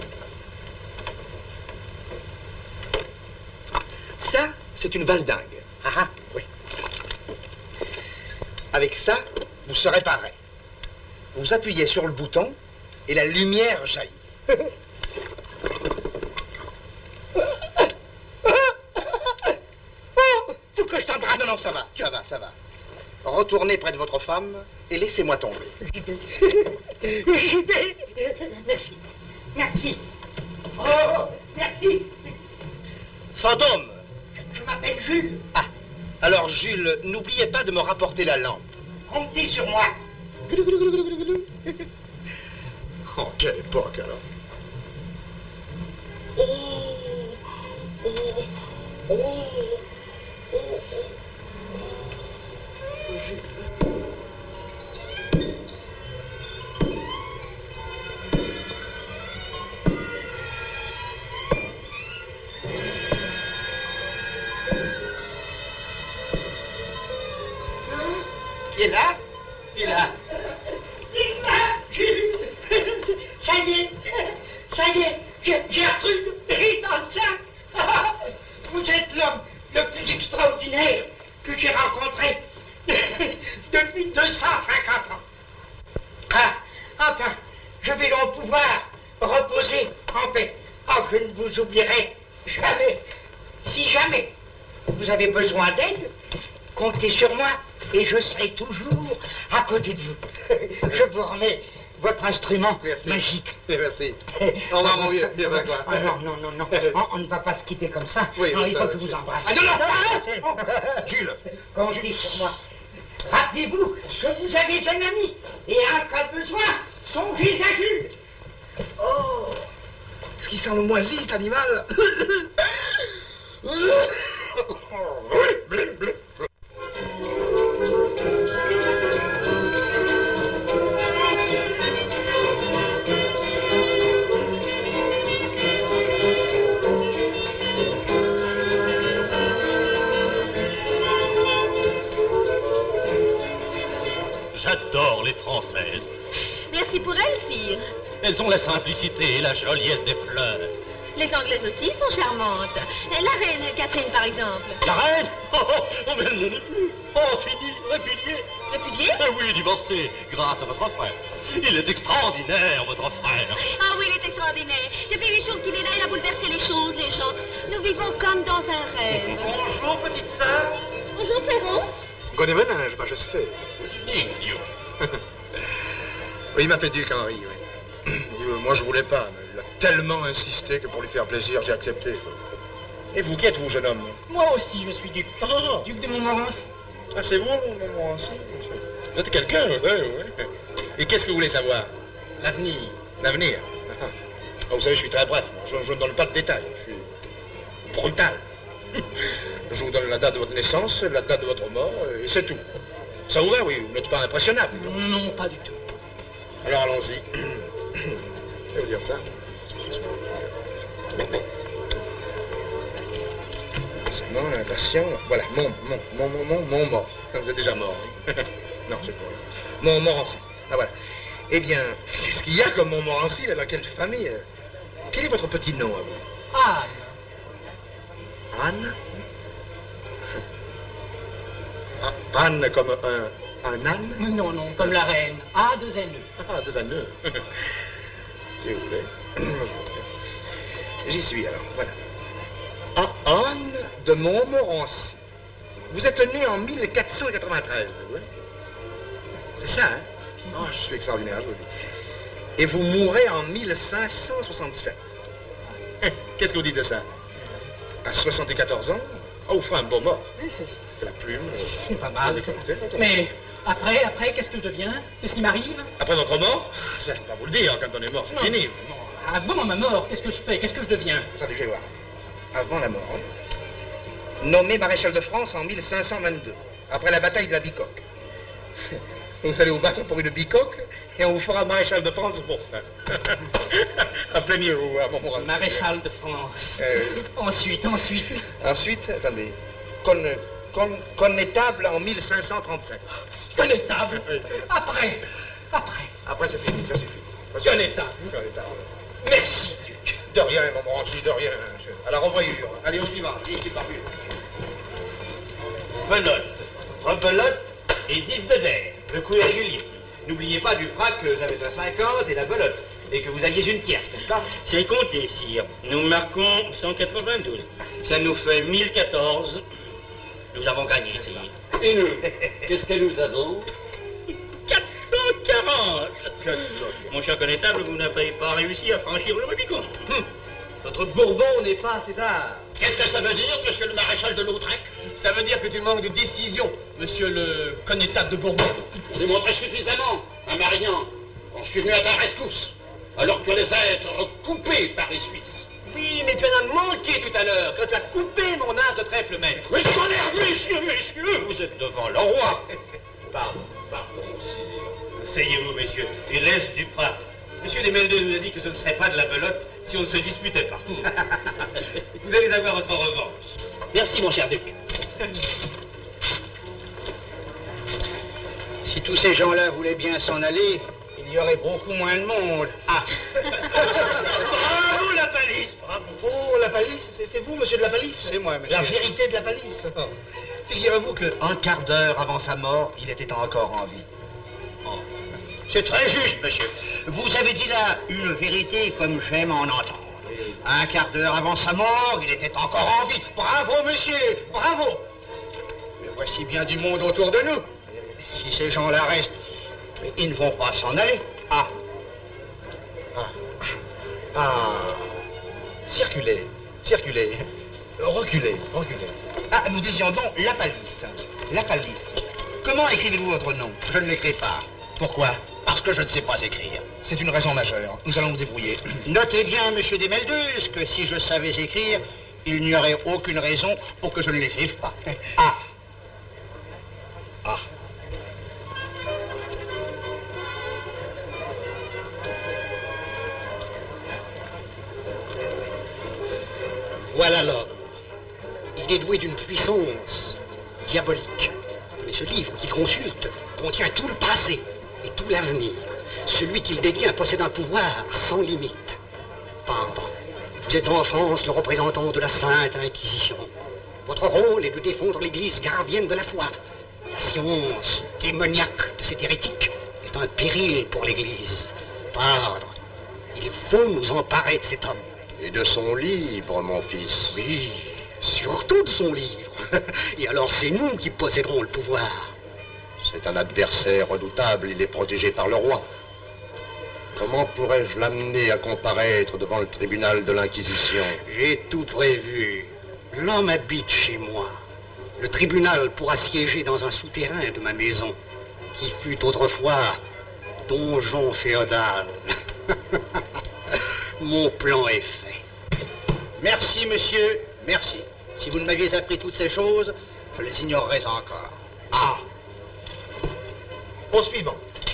Ça, c'est une valdingue. Ah, oui. Avec ça, vous serez pareil. Vous appuyez sur le bouton et la lumière jaillit. Faut que je t'embrasse. Non, ça va. Retournez près de votre femme et laissez-moi tomber. J'y vais. Merci. Oh, merci. Fantôme. Je m'appelle Jules. Ah, alors Jules, n'oubliez pas de me rapporter la lampe. Comptez sur moi. Oh, quelle époque alors. Il est là? Il est là. Ça y est, Gertrude est dans le sac. Vous êtes l'homme le plus extraordinaire que j'ai rencontré depuis 250 ans. Ah, enfin, je vais donc pouvoir reposer en paix. Oh, je ne vous oublierai jamais. Si jamais vous avez besoin d'aide, comptez sur moi et je serai toujours à côté de vous. Je vous remets votre instrument magique. Merci. Au revoir, mon vieux. Oh, non. On ne va pas se quitter comme ça. Oui, non, il faut que je vous embrasse. Ah, non. Jules. Comptez sur moi. Rappelez-vous que vous avez un ami. Et en cas de besoin, songez à Jules. Oh, ce qui sent moisi, cet animal. Elles ont la simplicité et la joliesse des fleurs. Les Anglaises aussi sont charmantes. La reine Catherine, par exemple. La reine? Oh, mais elle ne l'est plus. Oh, fini, répudié. Répudié? Oui, divorcé, grâce à votre frère. Il est extraordinaire, votre frère. Ah oui, il est extraordinaire. Depuis 8 jours qu'il est là, il a bouleversé les choses, les gens. Nous vivons comme dans un rêve. Bonjour, petite sœur. Bonjour, Ferron. Bon déménage, majesté. Idiot. Oui, il m'a fait duc, Henri, oui. Moi, je voulais pas, mais il a tellement insisté que pour lui faire plaisir, j'ai accepté. Et vous, qui êtes-vous, jeune homme? Moi aussi, je suis duc. Duc de Montmorency. Ah, c'est vous, Montmorency? Vous êtes quelqu'un, oui. Et qu'est-ce que vous voulez savoir? L'avenir. L'avenir? Ah, vous savez, je suis très bref. Je ne donne pas de détails. Je suis brutal. Je vous donne la date de votre naissance, la date de votre mort, et c'est tout. Ça vous va, oui? Vous n'êtes pas impressionnable? Non, pas du tout. Alors, allons-y. Je vais vous dire ça. C'est mort, l'impatient. Voilà, mon mort. Vous êtes déjà mort. Non, c'est pas vrai. Montmorency. Ah, voilà. Eh bien, qu'est-ce qu'il y a comme Montmorency, là, dans quelle famille? Quel est votre petit nom, à vous? Anne. Anne? Ah, Anne comme un âne? Non, comme la reine. A, 2 N. Ah, 2 ânes. Si vous voulez. J'y suis, alors, voilà. Anne de Montmorency. Vous êtes né en 1493, oui? C'est ça, hein? Oh, je suis extraordinaire, je vous le dis. Et vous mourrez en 1567. Qu'est-ce que vous dites de ça? À 74 ans? Oh, vous faites un beau mort. Oui, c'est La plume. c'est pas mal. Mais après, qu'est-ce que je deviens? Qu'est-ce qui m'arrive? Après votre mort? Ça, je ne peux pas vous le dire, quand on est mort, c'est Non. fini. Non, avant ma mort, qu'est-ce que je fais? Qu'est-ce que je deviens? Attendez, je vais voir. Avant la mort, hein. Nommé maréchal de France en 1522, après la bataille de la Bicoque. Vous allez vous battre pour une bicoque et on vous fera maréchal de France pour ça. Plaignez-vous à Montmorency. Maréchal de France. Oui. Ensuite. Ensuite, attendez, connétable en 1537. Connétable. Après. Après, c'est fini, ça suffit. Connétable. Merci, duc. De rien, Montmorency, de rien. À la revoyure. Allez, au suivant. Ici, par vue. Belote, rebelote et 10 de der. Le coup est régulier. N'oubliez pas du frac que j'avais à 50 et la belote. Et que vous aviez une tierce, n'est-ce pas? C'est compté, sire. Nous marquons 192. Ça nous fait 1014. Nous avons gagné, sire. Et nous, qu'est-ce que nous avons? 440. Mon cher connétable, vous n'avez pas réussi à franchir le Rubicon. Notre Bourbon n'est pas César. Qu'est-ce que ça veut dire, monsieur le maréchal de Lautrec? Ça veut dire que tu manques de décision, monsieur le connétable de Bourbon. On démontrait suffisamment, un Marignan, quand je suis venu à ta rescousse, alors que les êtres coupés par les Suisses. Oui, mais tu en as manqué tout à l'heure, quand tu as coupé mon as de trèfle maître. Mais tonnerre, messieurs, vous êtes devant le roi. Pardon, sire. Asseyez-vous, messieurs, et laisse du prat. Monsieur Desmeldeux nous a dit que ce ne serait pas de la belote si on ne se disputait partout. Vous allez avoir votre revanche. Merci, mon cher duc. Si tous ces gens-là voulaient bien s'en aller, il y aurait beaucoup moins de monde. Ah. Bravo, la palisse, bravo. Oh, la palisse, c'est vous, monsieur de la palisse? C'est moi, monsieur. La vérité de la palisse. Oh. Figurez-vous qu'un quart d'heure avant sa mort, il était encore en vie. Oh. C'est très juste, monsieur. Vous avez dit là une vérité comme j'aime en entendre. Un quart d'heure avant sa mort, il était encore en vie. Bravo, monsieur, bravo. Mais voici bien du monde autour de nous. Si ces gens-là restent, ils ne vont pas s'en aller. Ah. Circulez. Reculez. Ah, nous disions donc la palisse. La palisse. Comment écrivez-vous votre nom? Je ne l'écris pas. Pourquoi? Parce que je ne sais pas écrire. C'est une raison majeure. Nous allons nous débrouiller. Notez bien, monsieur Desmeldeux, que si je savais écrire, il n'y aurait aucune raison pour que je ne l'écrive pas. Ah. Voilà l'homme. Il est doué d'une puissance diabolique. Mais ce livre qu'il consulte contient tout le passé et tout l'avenir. celui qui le détient possède un pouvoir sans limite. Pendre, vous êtes en France le représentant de la Sainte Inquisition. Votre rôle est de défendre l'Église gardienne de la foi. La science démoniaque de cet hérétique est un péril pour l'Église. Pendre, il faut nous emparer de cet homme. Et de son livre, mon fils. Oui, surtout de son livre. Et alors c'est nous qui posséderons le pouvoir. C'est un adversaire redoutable, il est protégé par le roi. Comment pourrais-je l'amener à comparaître devant le tribunal de l'Inquisition? J'ai tout prévu. L'homme habite chez moi. Le tribunal pourra siéger dans un souterrain de ma maison, qui fut autrefois donjon féodal. Mon plan est fait. Merci, monsieur, merci. Si vous ne m'aviez appris toutes ces choses, je les ignorerais encore. Ah! Au suivant.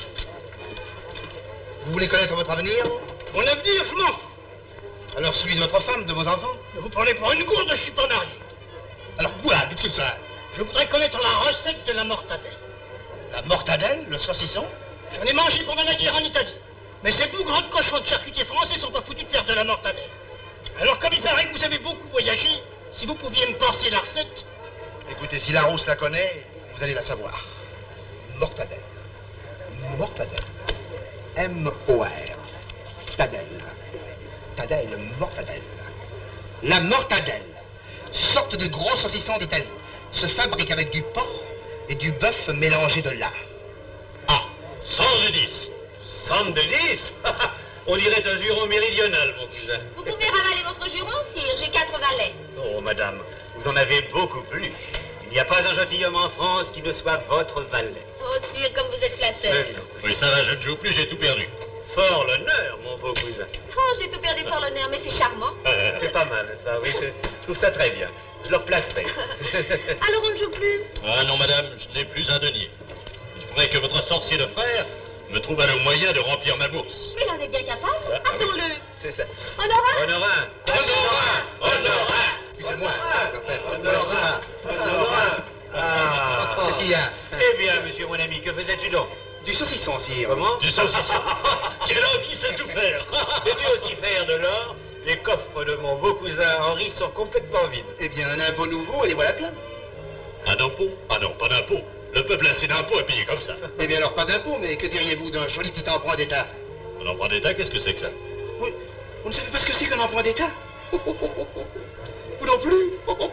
Vous voulez connaître votre avenir? Mon avenir, je m'en fous. Alors celui de votre femme, de vos enfants? Vous prenez pour une gourde, je suis pas marié. Alors quoi? Dites-que ça. Je voudrais connaître la recette de la mortadelle. La mortadelle, le saucisson? J'en ai mangé pendant la guerre en Italie. Mais ces bougres de cochons de charcutiers français sont pas foutus de faire de la mortadelle. Alors comme il paraît que vous avez beaucoup voyagé, si vous pouviez me passer la recette... Écoutez, si Larousse la connaît, vous allez la savoir. Mortadelle. Mortadelle. M-O-R. Tadelle. Tadelle, mortadelle. La mortadelle, sorte de gros saucisson d'Italie, se fabrique avec du porc et du bœuf mélangé de lard. Ah, 100 de 10. 100 de 10. On dirait un juron méridional, mon cousin. Vous pouvez ravaler votre juron, sire, j'ai 4 valets. Oh, madame, vous en avez beaucoup plus. Il n'y a pas un gentilhomme en France qui ne soit votre valet. Oh, sire, comme vous êtes flatteur. Oui, ça va, je ne joue plus, j'ai tout perdu. Fort l'honneur, mon beau cousin. Oh, j'ai tout perdu pour l'honneur, mais c'est charmant. C'est pas mal, n'est-ce pas? Oui, je trouve ça très bien. Je le replacerai. Alors on ne joue plus? Ah non, madame, je n'ai plus un denier. Il faudrait que votre sorcier de frère me trouve le moyen de remplir ma bourse. Mais il en est bien capable. Ça, Appelons-le. C'est ça. Honorat? Honorat. Honorat. Honorat. Excusez-moi. Honorat. Honorat. Ah. Qu'est-ce qu'il y a? Eh bien, monsieur mon ami, que faisais-tu donc? Du saucisson, sire. Comment? Du saucisson. Quel homme, il sait tout faire. Sais-tu aussi faire de l'or? Les coffres de mon beau cousin Henri sont complètement vides. Eh bien, un impôt nouveau et les voilà pleins. Un impôt? Ah non, pas d'impôt. Le peuple a assez d'impôts à payer comme ça. Eh bien alors, pas d'impôt, mais que diriez-vous d'un joli petit emprunt d'État? Un emprunt d'État, qu'est-ce que c'est que ça? Oui, vous ne savez pas ce que c'est qu'un emprunt d'État? Vous non plus?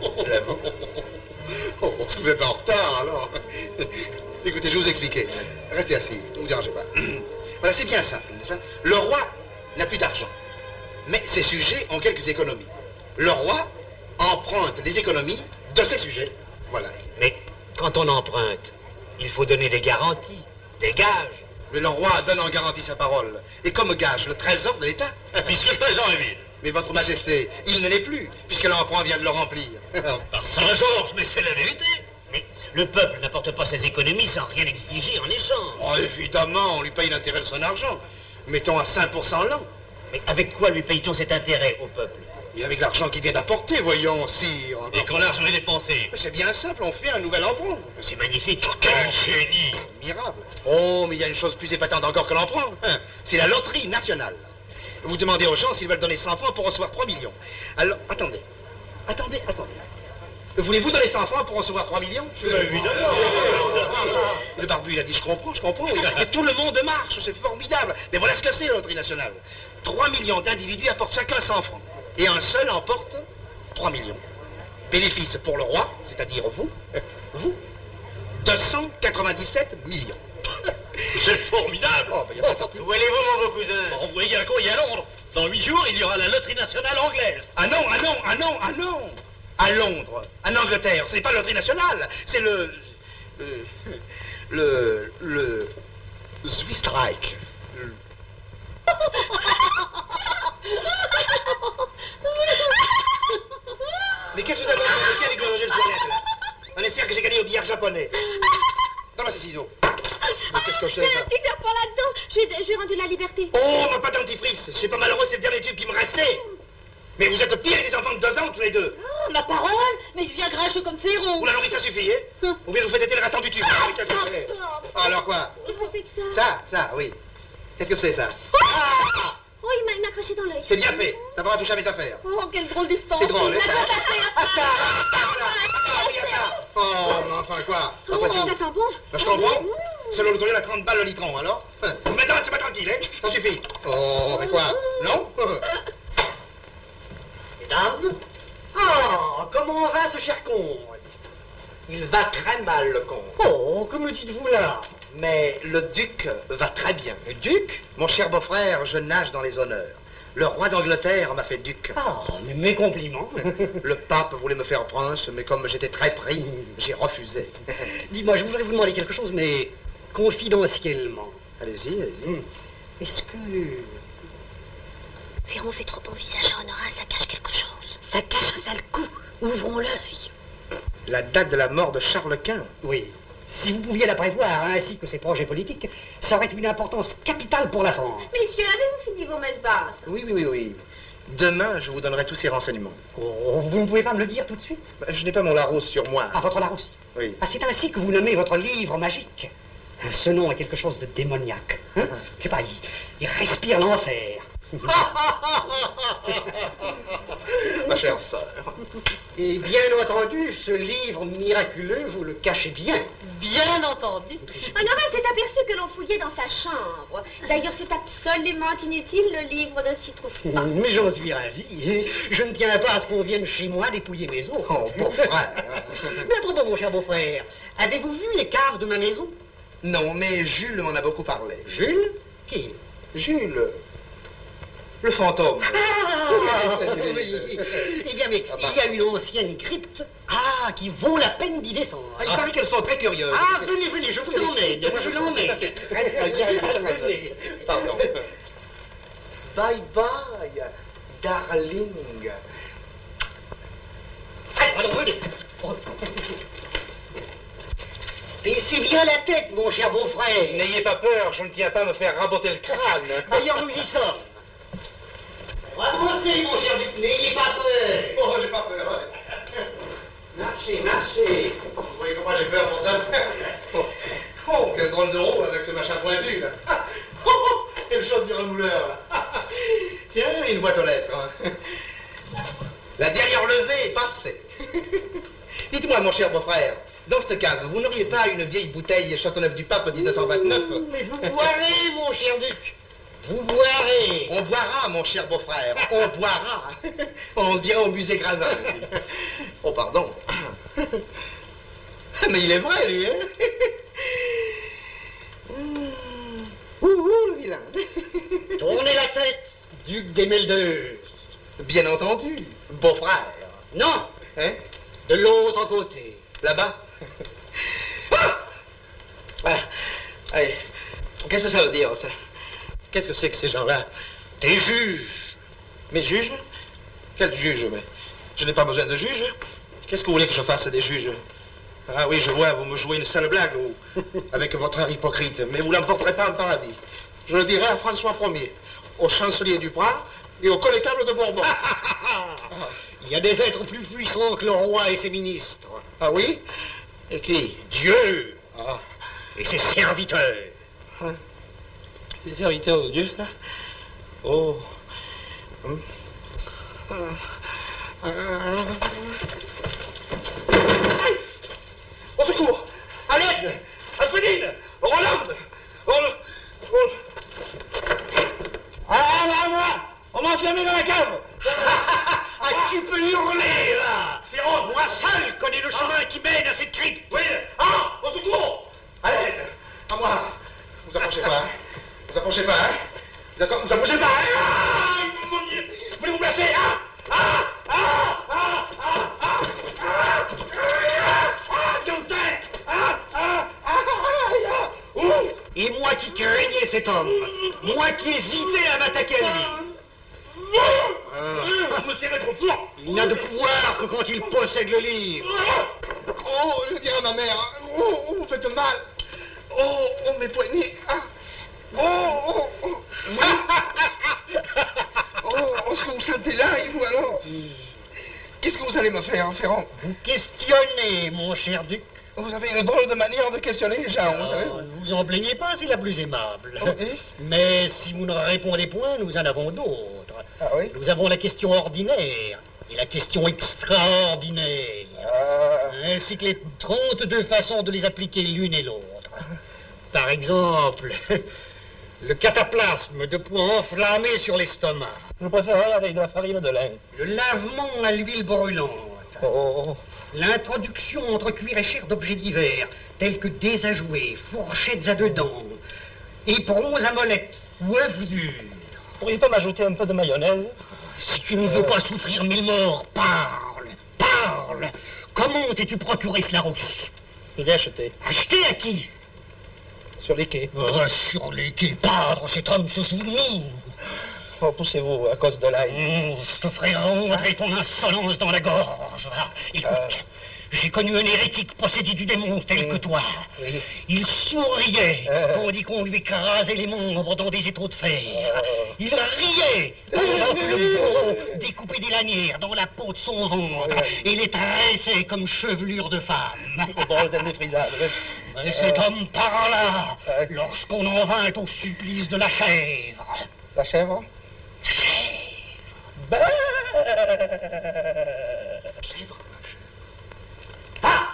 Vous êtes en retard, alors. Écoutez, je vais vous expliquer. Restez assis, ne vous dérangez pas. Voilà, c'est bien simple, n'est-ce pas? Le roi n'a plus d'argent, mais ses sujets ont quelques économies. Le roi emprunte les économies de ses sujets. Voilà. Mais quand on emprunte, il faut donner des garanties, des gages. Mais le roi donne en garantie sa parole. Et comme gage, le trésor de l'État. Puisque le trésor est vide. Mais votre majesté, il ne l'est plus, puisque l'emprunt vient de le remplir. Par Saint-Georges, mais c'est la vérité. Mais le peuple n'apporte pas ses économies sans rien exiger en échange. Oh, évidemment, on lui paye l'intérêt de son argent. Mettons à 5% l'an. Mais avec quoi lui paye-t-on cet intérêt au peuple? Et avec l'argent qu'il vient d'apporter, voyons, sire. Et quand l'argent est dépensé? C'est bien simple, on fait un nouvel emprunt. C'est magnifique. Quel génie! Admirable. Oh, mais il y a une chose plus épatante encore que l'emprunt. C'est la loterie nationale. Vous demandez aux gens s'ils veulent donner 100 francs pour recevoir 3 millions. Alors, attendez. Voulez-vous donner 100 francs pour recevoir 3 millions? Évidemment. Le barbu, il a dit, je comprends. Et tout le monde marche, c'est formidable. Mais voilà ce que c'est, la loterie nationale. 3 millions d'individus apportent chacun 100 francs. Et un seul emporte 3 millions. Bénéfice pour le roi, c'est-à-dire vous, 297 millions. C'est formidable. Oh, ben, y a pas de... Où allez-vous, mon beau cousin? Envoyez un courrier à Londres. Dans 8 jours, il y aura la loterie nationale anglaise. Ah non. À Londres, en Angleterre, ce n'est pas la loterie nationale, c'est le Swiss Strike. Mais qu'est-ce que vous avez fait avec le toilette, là? On est sûr que j'ai gagné au billard japonais. Donne-moi ces ciseaux. Mais qu'est-ce que c'est, Il y a ça? un petit serpent là-dedans. J'ai rendu la liberté. Oh, mais pas dentifrice. Je suis pas malheureux, c'est le dernier tube qui me restait. Mais vous êtes pire que des enfants de 2 ans, tous les deux. Oh, ma parole, mais je viens grincheux comme Féron. Ou la nourrice, ça suffit, Ou bien je vous faites éter le restant du tube. Ah, alors quoi? Qu'est-ce que c'est que ça? Ça, oui. Qu'est-ce que c'est, ça? Oh, il m'a craché dans l'œil. C'est bien fait. Ça va toucher à mes affaires. Oh, quelle drôle distance. C'est drôle, hein, ça? Oh, mais enfin, quoi? Après tout. Ça sent bon. Ben, je comprends. Selon le collier, à 30 balles le litron, alors? Maintenant, c'est pas tranquille, hein? Ça suffit. Oh, mais quoi? Non? Mesdames? Ah, comment va ce cher comte? Il va très mal, le comte. Oh, que me dites-vous là? Mais le duc va très bien. Le duc? Mon cher beau-frère, je nage dans les honneurs. Le roi d'Angleterre m'a fait duc. Ah, mais mes compliments. Le pape voulait me faire prince, mais comme j'étais très pris, j'ai refusé. Dis-moi, je voudrais vous demander quelque chose, mais confidentiellement. Allez-y, allez-y. Est-ce que... Ferron fait trop bon visage à Honorat, ça cache quelque chose. Ça cache un sale coup. Ouvrons l'œil. La date de la mort de Charles Quint. Oui. Si vous pouviez la prévoir, ainsi que ses projets politiques, ça aurait une importance capitale pour la France. Messieurs, avez-vous fini vos messes basses? Oui. Demain, je vous donnerai tous ces renseignements. Oh, vous ne pouvez pas me le dire tout de suite? Je n'ai pas mon Larousse sur moi. Ah, votre Larousse? Oui. Ah, c'est ainsi que vous nommez votre livre magique. Ce nom est quelque chose de démoniaque. Hein? Je sais pas, il respire l'enfer. Ma chère sœur. Et bien entendu, ce livre miraculeux, vous le cachez bien. Bien entendu. Honorat s'est aperçu que l'on fouillait dans sa chambre. D'ailleurs, c'est absolument inutile, le livre ne s'y trouve pas. Mais j'en suis ravi. Je ne tiens pas à ce qu'on vienne chez moi dépouiller mes os. Oh, beau-frère. Mais à propos, mon cher beau-frère, avez-vous vu les caves de ma maison? Non, mais Jules m'en a beaucoup parlé. Jules? Qui? Jules. Le fantôme. Ah, oui. Eh bien, mais il y a une ancienne crypte, qui vaut la peine d'y descendre. Il paraît qu'elles sont très curieuses. Ah, venez, je vous emmène, je l'emmène. Ça, c'est très bien. Venez. Pardon. Bye bye, darling. Alors, venez. Baissez bien la tête, mon cher beau-frère. N'ayez pas peur, je ne tiens pas à me faire raboter le crâne. D'ailleurs, nous y sommes. Avancez, mon cher duc, n'ayez pas peur. Oh, j'ai pas peur. Marchez. Vous voyez comment j'ai peur pour ça? Oh, quel drôle de rôle avec ce machin pointu, là. Oh, quelle chose du remouleur, là. Tiens, une boîte aux lettres. La dernière levée est passée. Dites-moi, mon cher beau-frère, dans cette cave, vous n'auriez pas une vieille bouteille Châteauneuf du Pape 1929? Mais vous boirez, mon cher duc. Vous boirez. On boira, mon cher beau-frère. On boira. On se dirait au musée Gravin. Oh, pardon. Mais il est vrai, lui, hein? Le vilain. Tournez la tête, duc des Meldeuses. Bien entendu, beau-frère. Non. Hein? De l'autre côté. Là-bas. Allez. Qu'est-ce que ça veut dire, ça? Qu'est-ce que c'est que ces gens-là? Des juges. Mes juges? Quels juges? Mais je n'ai pas besoin de juges. Qu'est-ce que vous voulez que je fasse des juges? Ah oui, je vois, vous me jouez une sale blague, vous, avec votre air hypocrite, mais vous l'emporterez pas en paradis. Je le dirai à François Ier, au chancelier du Prat et au connétable de Bourbon. Il y a des êtres plus puissants que le roi et ses ministres. Ah oui? Et qui? Dieu. Ah. Et ses serviteurs. Hein? Les serviteurs de Dieu, ça? Oh. Au secours! À l'aide! Alfredine! Rolande! On m'a enfermé dans la cave! Tu peux hurler, là! Ferron! Moi seul connais le chemin qui mène à cette crypte! Oui! Au secours! À l'aide! À moi! Vous approchez pas, hein? Vous approchez pas, hein? D'accord? Vous approchez pas, hein? Ah, mon Dieu! Voulez-vous me lâcher, hein? Et moi qui craignais cet homme, moi qui hésitais à m'attaquer à lui. Me tirez trop fort! Il n'a de pouvoir que quand il possède le livre. Oh, je dirais à ma mère, oh, vous faites mal. Oh, mes poignets. Oh, est-ce que vous sentez là, et vous alors? Qu'est-ce que vous allez me faire, Ferron? Vous questionnez, mon cher duc, Vous avez une drôle de manière de questionner les gens, vous savez. Ne vous en plaignez pas, c'est la plus aimable. Oui. Mais si vous ne répondez point, nous en avons d'autres. Ah oui? Nous avons la question ordinaire et la question extraordinaire. Ainsi que les 32 façons de les appliquer l'une et l'autre. Par exemple, le cataplasme de points enflammés sur l'estomac. Je préfère avec de la farine de lin. Le lavement à l'huile brûlante. Oh. L'introduction entre cuir et chair d'objets divers, tels que des ajoués, fourchettes à deux dents, éperons à molette ou œufs durs. Pourriez pas m'ajouter un peu de mayonnaise? Si tu ne veux pas souffrir 1000 morts, parle, parle. Comment t'es-tu procuré ce Larousse? Je l'ai acheté. Acheté à qui? Sur les quais. Sur les quais, padre, cet homme se joue de nous. Oh, poussez-vous à cause de l'ail. Je te ferai rentrer ton insolence dans la gorge. Écoute, j'ai connu un hérétique possédé du démon tel que toi. Oui. Il souriait tandis qu'on lui écrasait les membres dans des étaux de fer. Il riait pendant que le bourreau découpait des lanières dans la peau de son ventre et les tressait comme chevelure de femme. Drôle d'indéfrisable. Mais cet homme parla lorsqu'on en vint au supplice de la chèvre. La chèvre? La chèvre. Chèvre. Ah!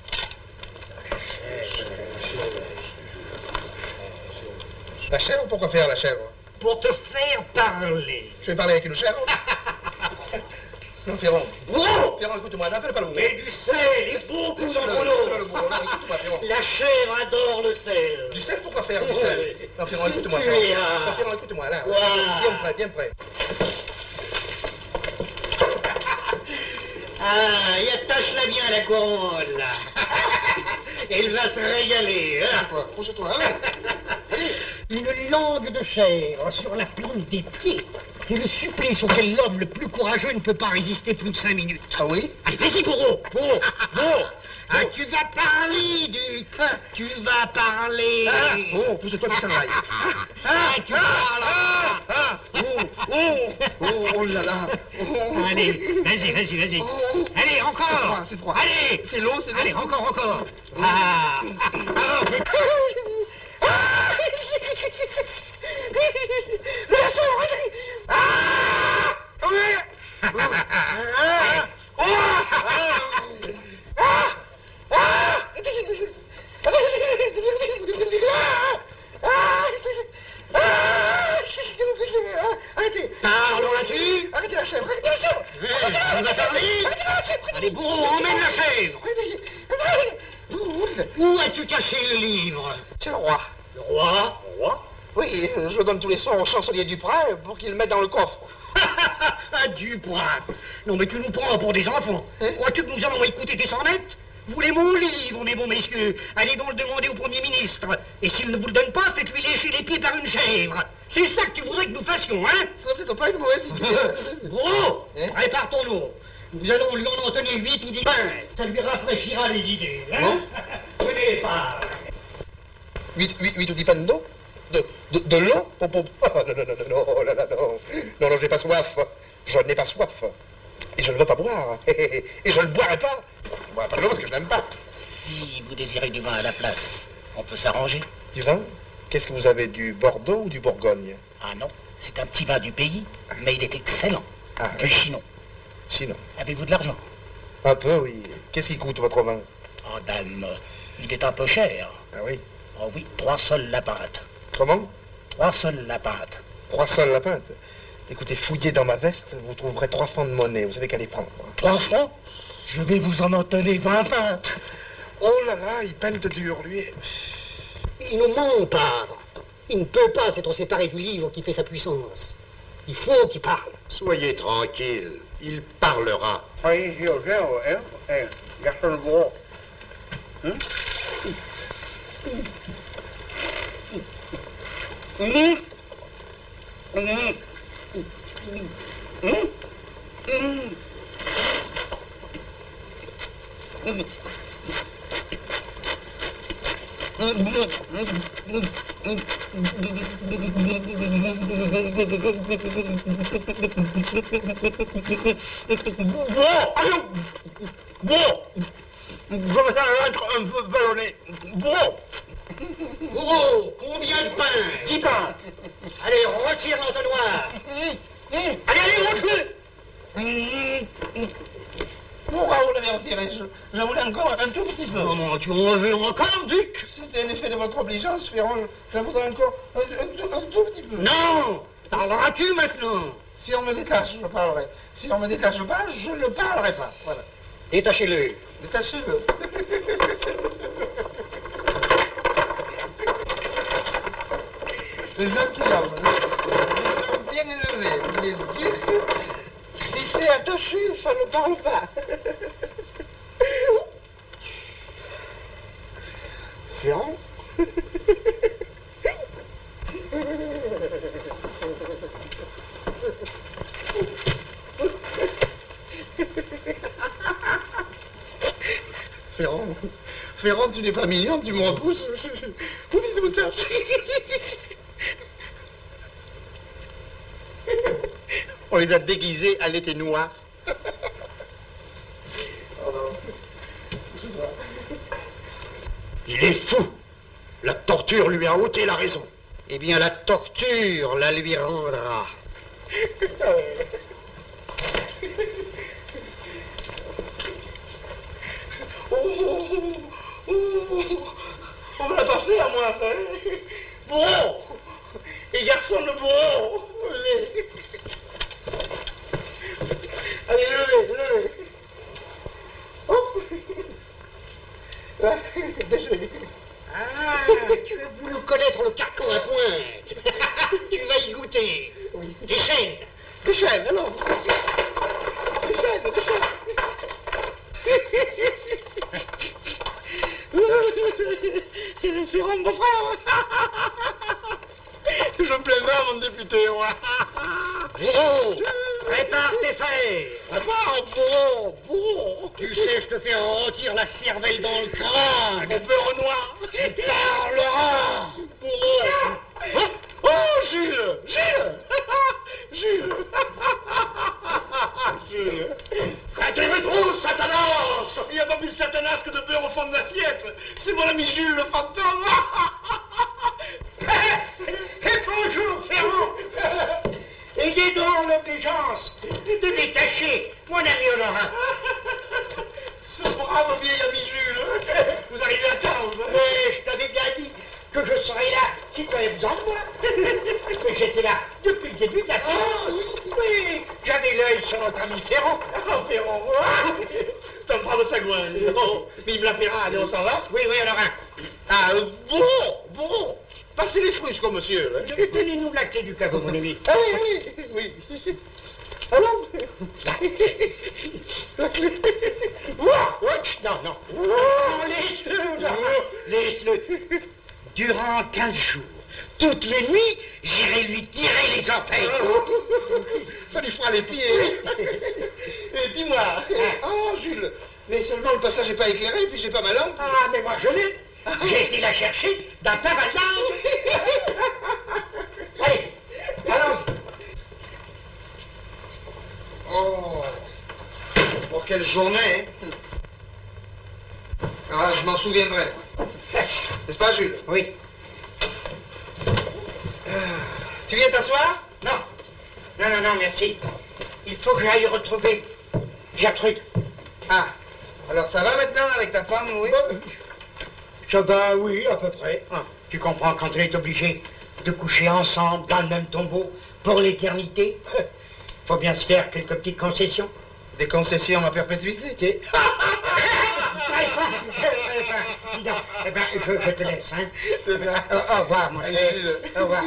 La chèvre, pourquoi faire la chèvre? Pour te faire parler. Je vais parler avec une chèvre? Non, Ferron. Bourreau! Ferron, écoute-moi, n'appelle pas le bourreau. Et du sel, et beaucoup Laisse-le, en laisse-le, le bourreau. Non, écoute-moi, Ferron. La chèvre adore le sel. Du sel, pourquoi faire du sel? Non, Ferron, écoute-moi, Tu Ferron. es un- Non, Ferron, écoute-moi, là. Wow. Bien près, bien près. Ah, et attache-la bien à la couronne, là. Elle va se régaler, hein. Pousse-toi, pousse-toi, hein. Allez. Une langue de chèvre sur la plante des pieds. C'est le supplice auquel l'homme le plus courageux ne peut pas résister plus de 5 minutes. Ah oui? Allez, vas-y, bourreau. Bourreau, bourreau. Ah, tu vas parler, Duc. Tu vas parler. Ah, oh, pousse-toi, tu s'en aille. Tu parles. Oh là là. Oh. Allez, vas-y. Oh. Allez, encore. C'est froid. Allez. C'est long, c'est long. Allez, encore. Ah. Arrêtez. Parlons là-dessus. Arrêtez la chèvre, arrêtez la chèvre. Tu vas parler. Allez, bourreau, emmène la chèvre. Où as-tu caché le livre? C'est le roi. Le roi? Oui, je donne tous les soirs au chancelier Duprat pour qu'il le mette dans le coffre. Ah, Duprat. Non, mais tu nous prends pour des enfants. Crois-tu que nous allons écouter tes sornettes? Vous voulez mon livre, mes bons messieurs. Allez donc le demander au Premier ministre. Et s'il ne vous le donne pas, faites-lui lécher les pieds par une chèvre. C'est ça que tu voudrais que nous fassions, hein? Ça serait peut-être pas une mauvaise idée. Gros, prépare ton eau. Nous allons lui en donner 8 ou 10 pains. Ça lui rafraîchira les idées, hein? Venez, pas. 8 ou 10 pannes d'eau? De l'eau? Oh, non, j'ai pas soif. Je n'ai pas soif. Et je ne veux pas boire. Et je ne boirai pas. Je ne boirai pas de l'eau parce que je n'aime pas. Si vous désirez du vin à la place, on peut s'arranger. Du vin? Qu'est-ce que vous avez, du Bordeaux ou du Bourgogne? Ah non, c'est un petit vin du pays, mais il est excellent. Du Chinon. Chinon. Avez-vous de l'argent? Un peu, oui. Qu'est-ce qui coûte votre vin? Oh, dame, il est un peu cher. Ah oui? Oh oui, 3 sols la pinte. Comment? 3 sols la pinte. 3 sols la pinte? Écoutez, fouillez dans ma veste, vous trouverez 3 francs de monnaie. Vous savez qu'à les prendre. 3 francs? Je vais vous en donner 20 pintes. Oh là là, il peine dur, lui. Il nous ment, padre. Il ne peut pas s'être séparé du livre qui fait sa puissance. Il faut qu'il parle. Soyez tranquille, il parlera. Soyez hein? Garçon le bourreau. Je vais être un peu ballonné. Bon. Bourreau, combien de pain? 10 pains. Allez, retire l'entonnoir. Allez, monte-le. Pourquoi vous l'avez retiré? Je voulais encore un tout petit peu. Comment tu en veux encore, Duc? C'était un effet de votre obligeance, Ferron. Je voudrais encore un tout petit peu. Non. Parleras-tu maintenant? Si on me détache, je parlerai. Si on me détache pas, je ne parlerai pas. Voilà. Détachez-le. Détachez-le. Les gentilshommes, les gens bien élevés, les ducs, si c'est attaché, ça ne parle pas. Ferron? Ferron, tu n'es pas mignon, tu me repousses. Où est moustache? On les a déguisés, elle était noire. Il est fou. La torture lui a ôté la raison. Eh bien, la torture la lui rendra. On me l'a pas fait à moi, ça. Bourreau. Et garçon de bourreau. Allez, levez. Oh. Désolé. Ah, tu as voulu connaître le carcan à pointe. Tu vas y goûter. Oui. Des chaînes. Des chaînes, alors. Des chaînes. Ferron, mon frère. Je me plains, mon député, moi. Bourreau, prépare tes fers. Bourreau. Tu sais, je te fais rôtir la cervelle dans le crâne. Mon beurre noir. Tu parleras. Bourreau. Oh, Jules. À tes réponses, Satanas! Il n'y a pas plus de Satanas que de beurre au fond de l'assiette. C'est mon ami Jules, le fantôme. Et bonjour, Ferron. Ayez donc l'obligeance de détacher mon ami Honorat. Ce brave vieil ami Jules. Vous arrivez à temps. Mais je t'avais bien dit que je serais là si tu avais besoin de moi. Mais j'étais là depuis le début de la séance. Oui, j'avais l'œil sur notre ami Ferron. Oh, Ferron. C'est un brave sagouin. Oh, mais il me l'appellera. Allez, on s'en va? Oui, Honorat. Ah, bon. Passez les frusques, monsieur. Donnez-nous la clé du caveau, mon ami. Ah oui. Alors, la clé. Non. Laisse-le. Durant 15 jours, toutes les nuits, j'irai lui tirer les orteils. Ça lui fera les pieds. Et dis-moi, Jules, mais seulement le passage n'est pas éclairé, puis j'ai pas ma lampe. Ah, mais moi je l'ai. J'ai été la chercher dans ta valise. Allez, allons-y. Oh, quelle journée, hein. Ah, je m'en souviendrai. N'est-ce pas, Jules? Oui. Tu viens t'asseoir? Non, merci. Il faut que j'aille retrouver Gertrude. Ah, alors ça va maintenant avec ta femme, oui? Ça va, oui, à peu près. Tu comprends, quand on est obligé de coucher ensemble dans le même tombeau pour l'éternité, faut bien se faire quelques petites concessions. Des concessions à perpétuité? Eh ben, je te laisse, hein. Au revoir, mon frère. Au revoir.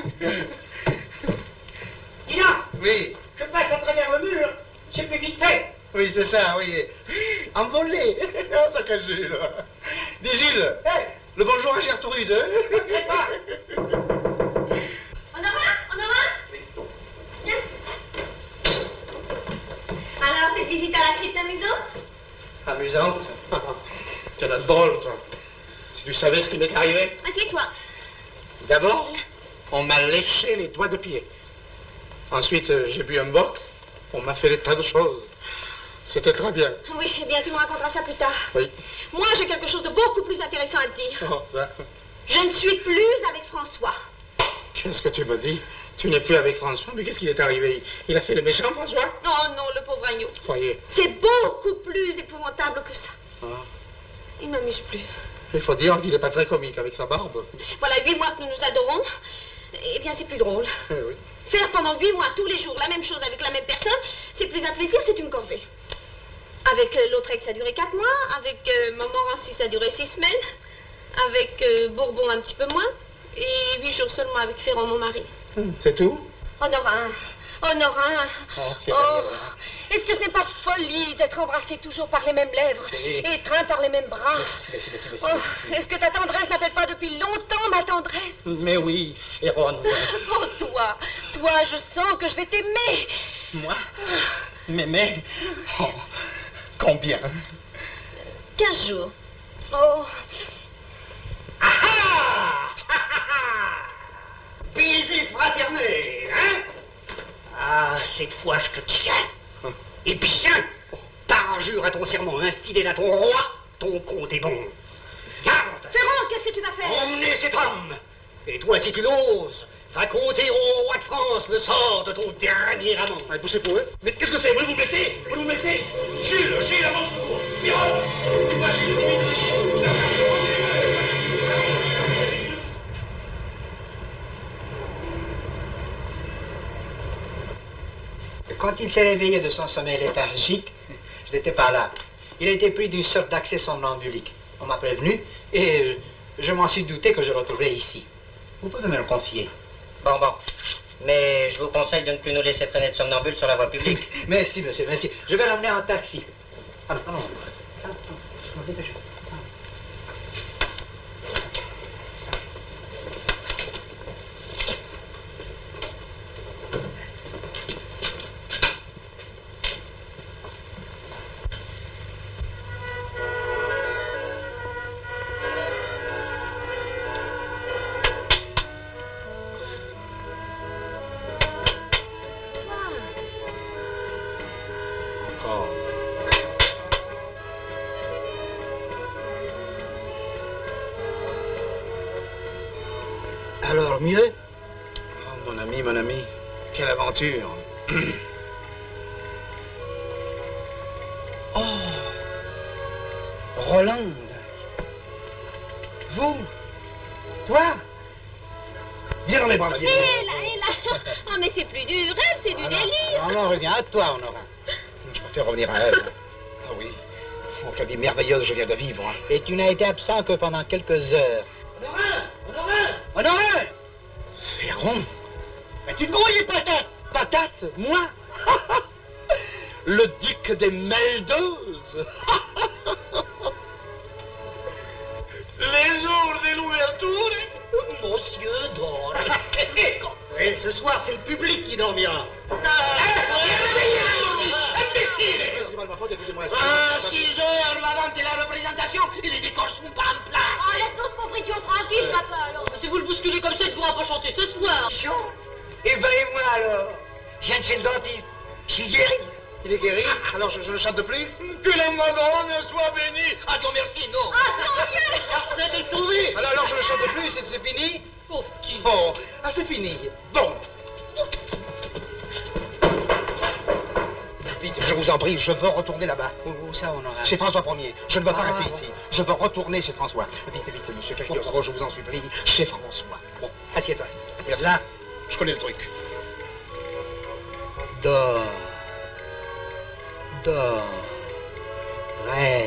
Dis donc. Oui. Je passe à travers le mur, c'est plus vite fait. Oui, c'est ça, oui. Envolé. Oh, sacré Jules. Dis, Jules, le bonjour à Gertrude. Honorat? Viens. Alors, cette visite à la crypte amusante? Amusante? Tu en as de drôle, toi. Si tu savais ce qui m'est arrivé. Assieds-toi. D'abord, on m'a léché les doigts de pied. Ensuite, j'ai bu un boc. On m'a fait des tas de choses. C'était très bien. Oui, eh bien, tu me raconteras ça plus tard. Oui. Moi, j'ai quelque chose de beaucoup plus intéressant à te dire. Oh, ça. Je ne suis plus avec François. Qu'est-ce que tu me dis? Tu n'es plus avec François, mais qu'est-ce qui est arrivé? Il a fait le méchant, François? Non, non, le pauvre agneau. Croyez. C'est beaucoup plus épouvantable que ça. Ah. Il ne m'amuse plus. Il faut dire qu'il n'est pas très comique avec sa barbe. Voilà 8 mois que nous nous adorons. Eh bien, c'est plus drôle. Eh oui. Faire pendant 8 mois, tous les jours, la même chose avec la même personne, c'est plus un plaisir, c'est une corvée. Avec l'autre ex, ça a duré 4 mois. Avec Montmorency, ça a duré 6 semaines. Avec Bourbon, un petit peu moins. Et 8 jours seulement avec Ferrand, mon mari. C'est tout? Honorin. Honorin. Oh, est-ce que ce n'est pas folie d'être embrassé toujours par les mêmes lèvres, étreint par les mêmes bras? Est-ce que ta tendresse n'appelle pas depuis longtemps ma tendresse? Mais oui, Féronne. Oh, toi, je sens que je vais t'aimer. Moi? M'aimer? Oh, combien? 15 jours. Oh. Baiser fraternel, hein? Ah, cette fois, je te tiens. Et bien, parjure à ton serment infidèle à ton roi, ton compte est bon. Garde! Ferrand, qu'est-ce que tu vas faire? Emmenez cet homme. Et toi, si tu l'oses, va compter au roi de France le sort de ton dernier amant. Allez, poussez pour eux. Mais qu'est-ce que c'est? Vous vous blessez? Vous vous blessez? Jules, à mon secours! Piron! Dis-moi, Jules, Quand il s'est réveillé de son sommeil léthargique, je n'étais pas là. Il a été pris d'une sorte d'accès somnambulique. On m'a prévenu et je m'en suis douté que je le retrouverais ici. Vous pouvez me le confier. Bon. Mais je vous conseille de ne plus nous laisser traîner de somnambule sur la voie publique. Merci, monsieur, merci. Je vais l'emmener en taxi. Allons. Dépêchez. Alors, mieux? Oh, mon ami, quelle aventure. Oh, Rolande. Vous? Toi? Viens dans les bras, ma vieille. Hé là. Oh, mais c'est plus du rêve, c'est du délire. Non, reviens à toi, Honorin. Je préfère revenir à elle. Ah oui. Oh, quelle vie merveilleuse je viens de vivre. Et tu n'as été absent que pendant quelques heures. Honorin! Féron? Mais tu te grouilles, patate! Patate? Moi? Le duc des Meldeuses? Les jours de l'ouverture, Monsieur dort. Et ce soir, c'est le public qui dormira. À 6 heures, avant de la représentation, les décors sont pas en place. Oh, laisse notre pauvre idiot tranquille, papa, alors. Si vous le bousculez comme ça, il ne pourra pas chanter ce soir. Chante. Et ben et moi alors? Je viens de chez le dentiste. Je suis guéri. Il est guéri? Alors je ne chante plus? que la Madone soit bénie. Ah non, merci, non. Ah, tant mieux. Arsène est sauvé. Alors je ne chante plus, c'est fini? Pauvre petit. Bon, ah c'est fini. Bon. Vite, je vous en prie, je veux retourner là-bas. Où ça, Honorin? Chez François Ier. Je ne veux pas rester ici. Je veux retourner chez François. Vite, monsieur Cagliostro, je vous en supplie. Chez François. Bon, assieds-toi. Merci. Là. Je connais le truc. Dors. Dors. Rêve.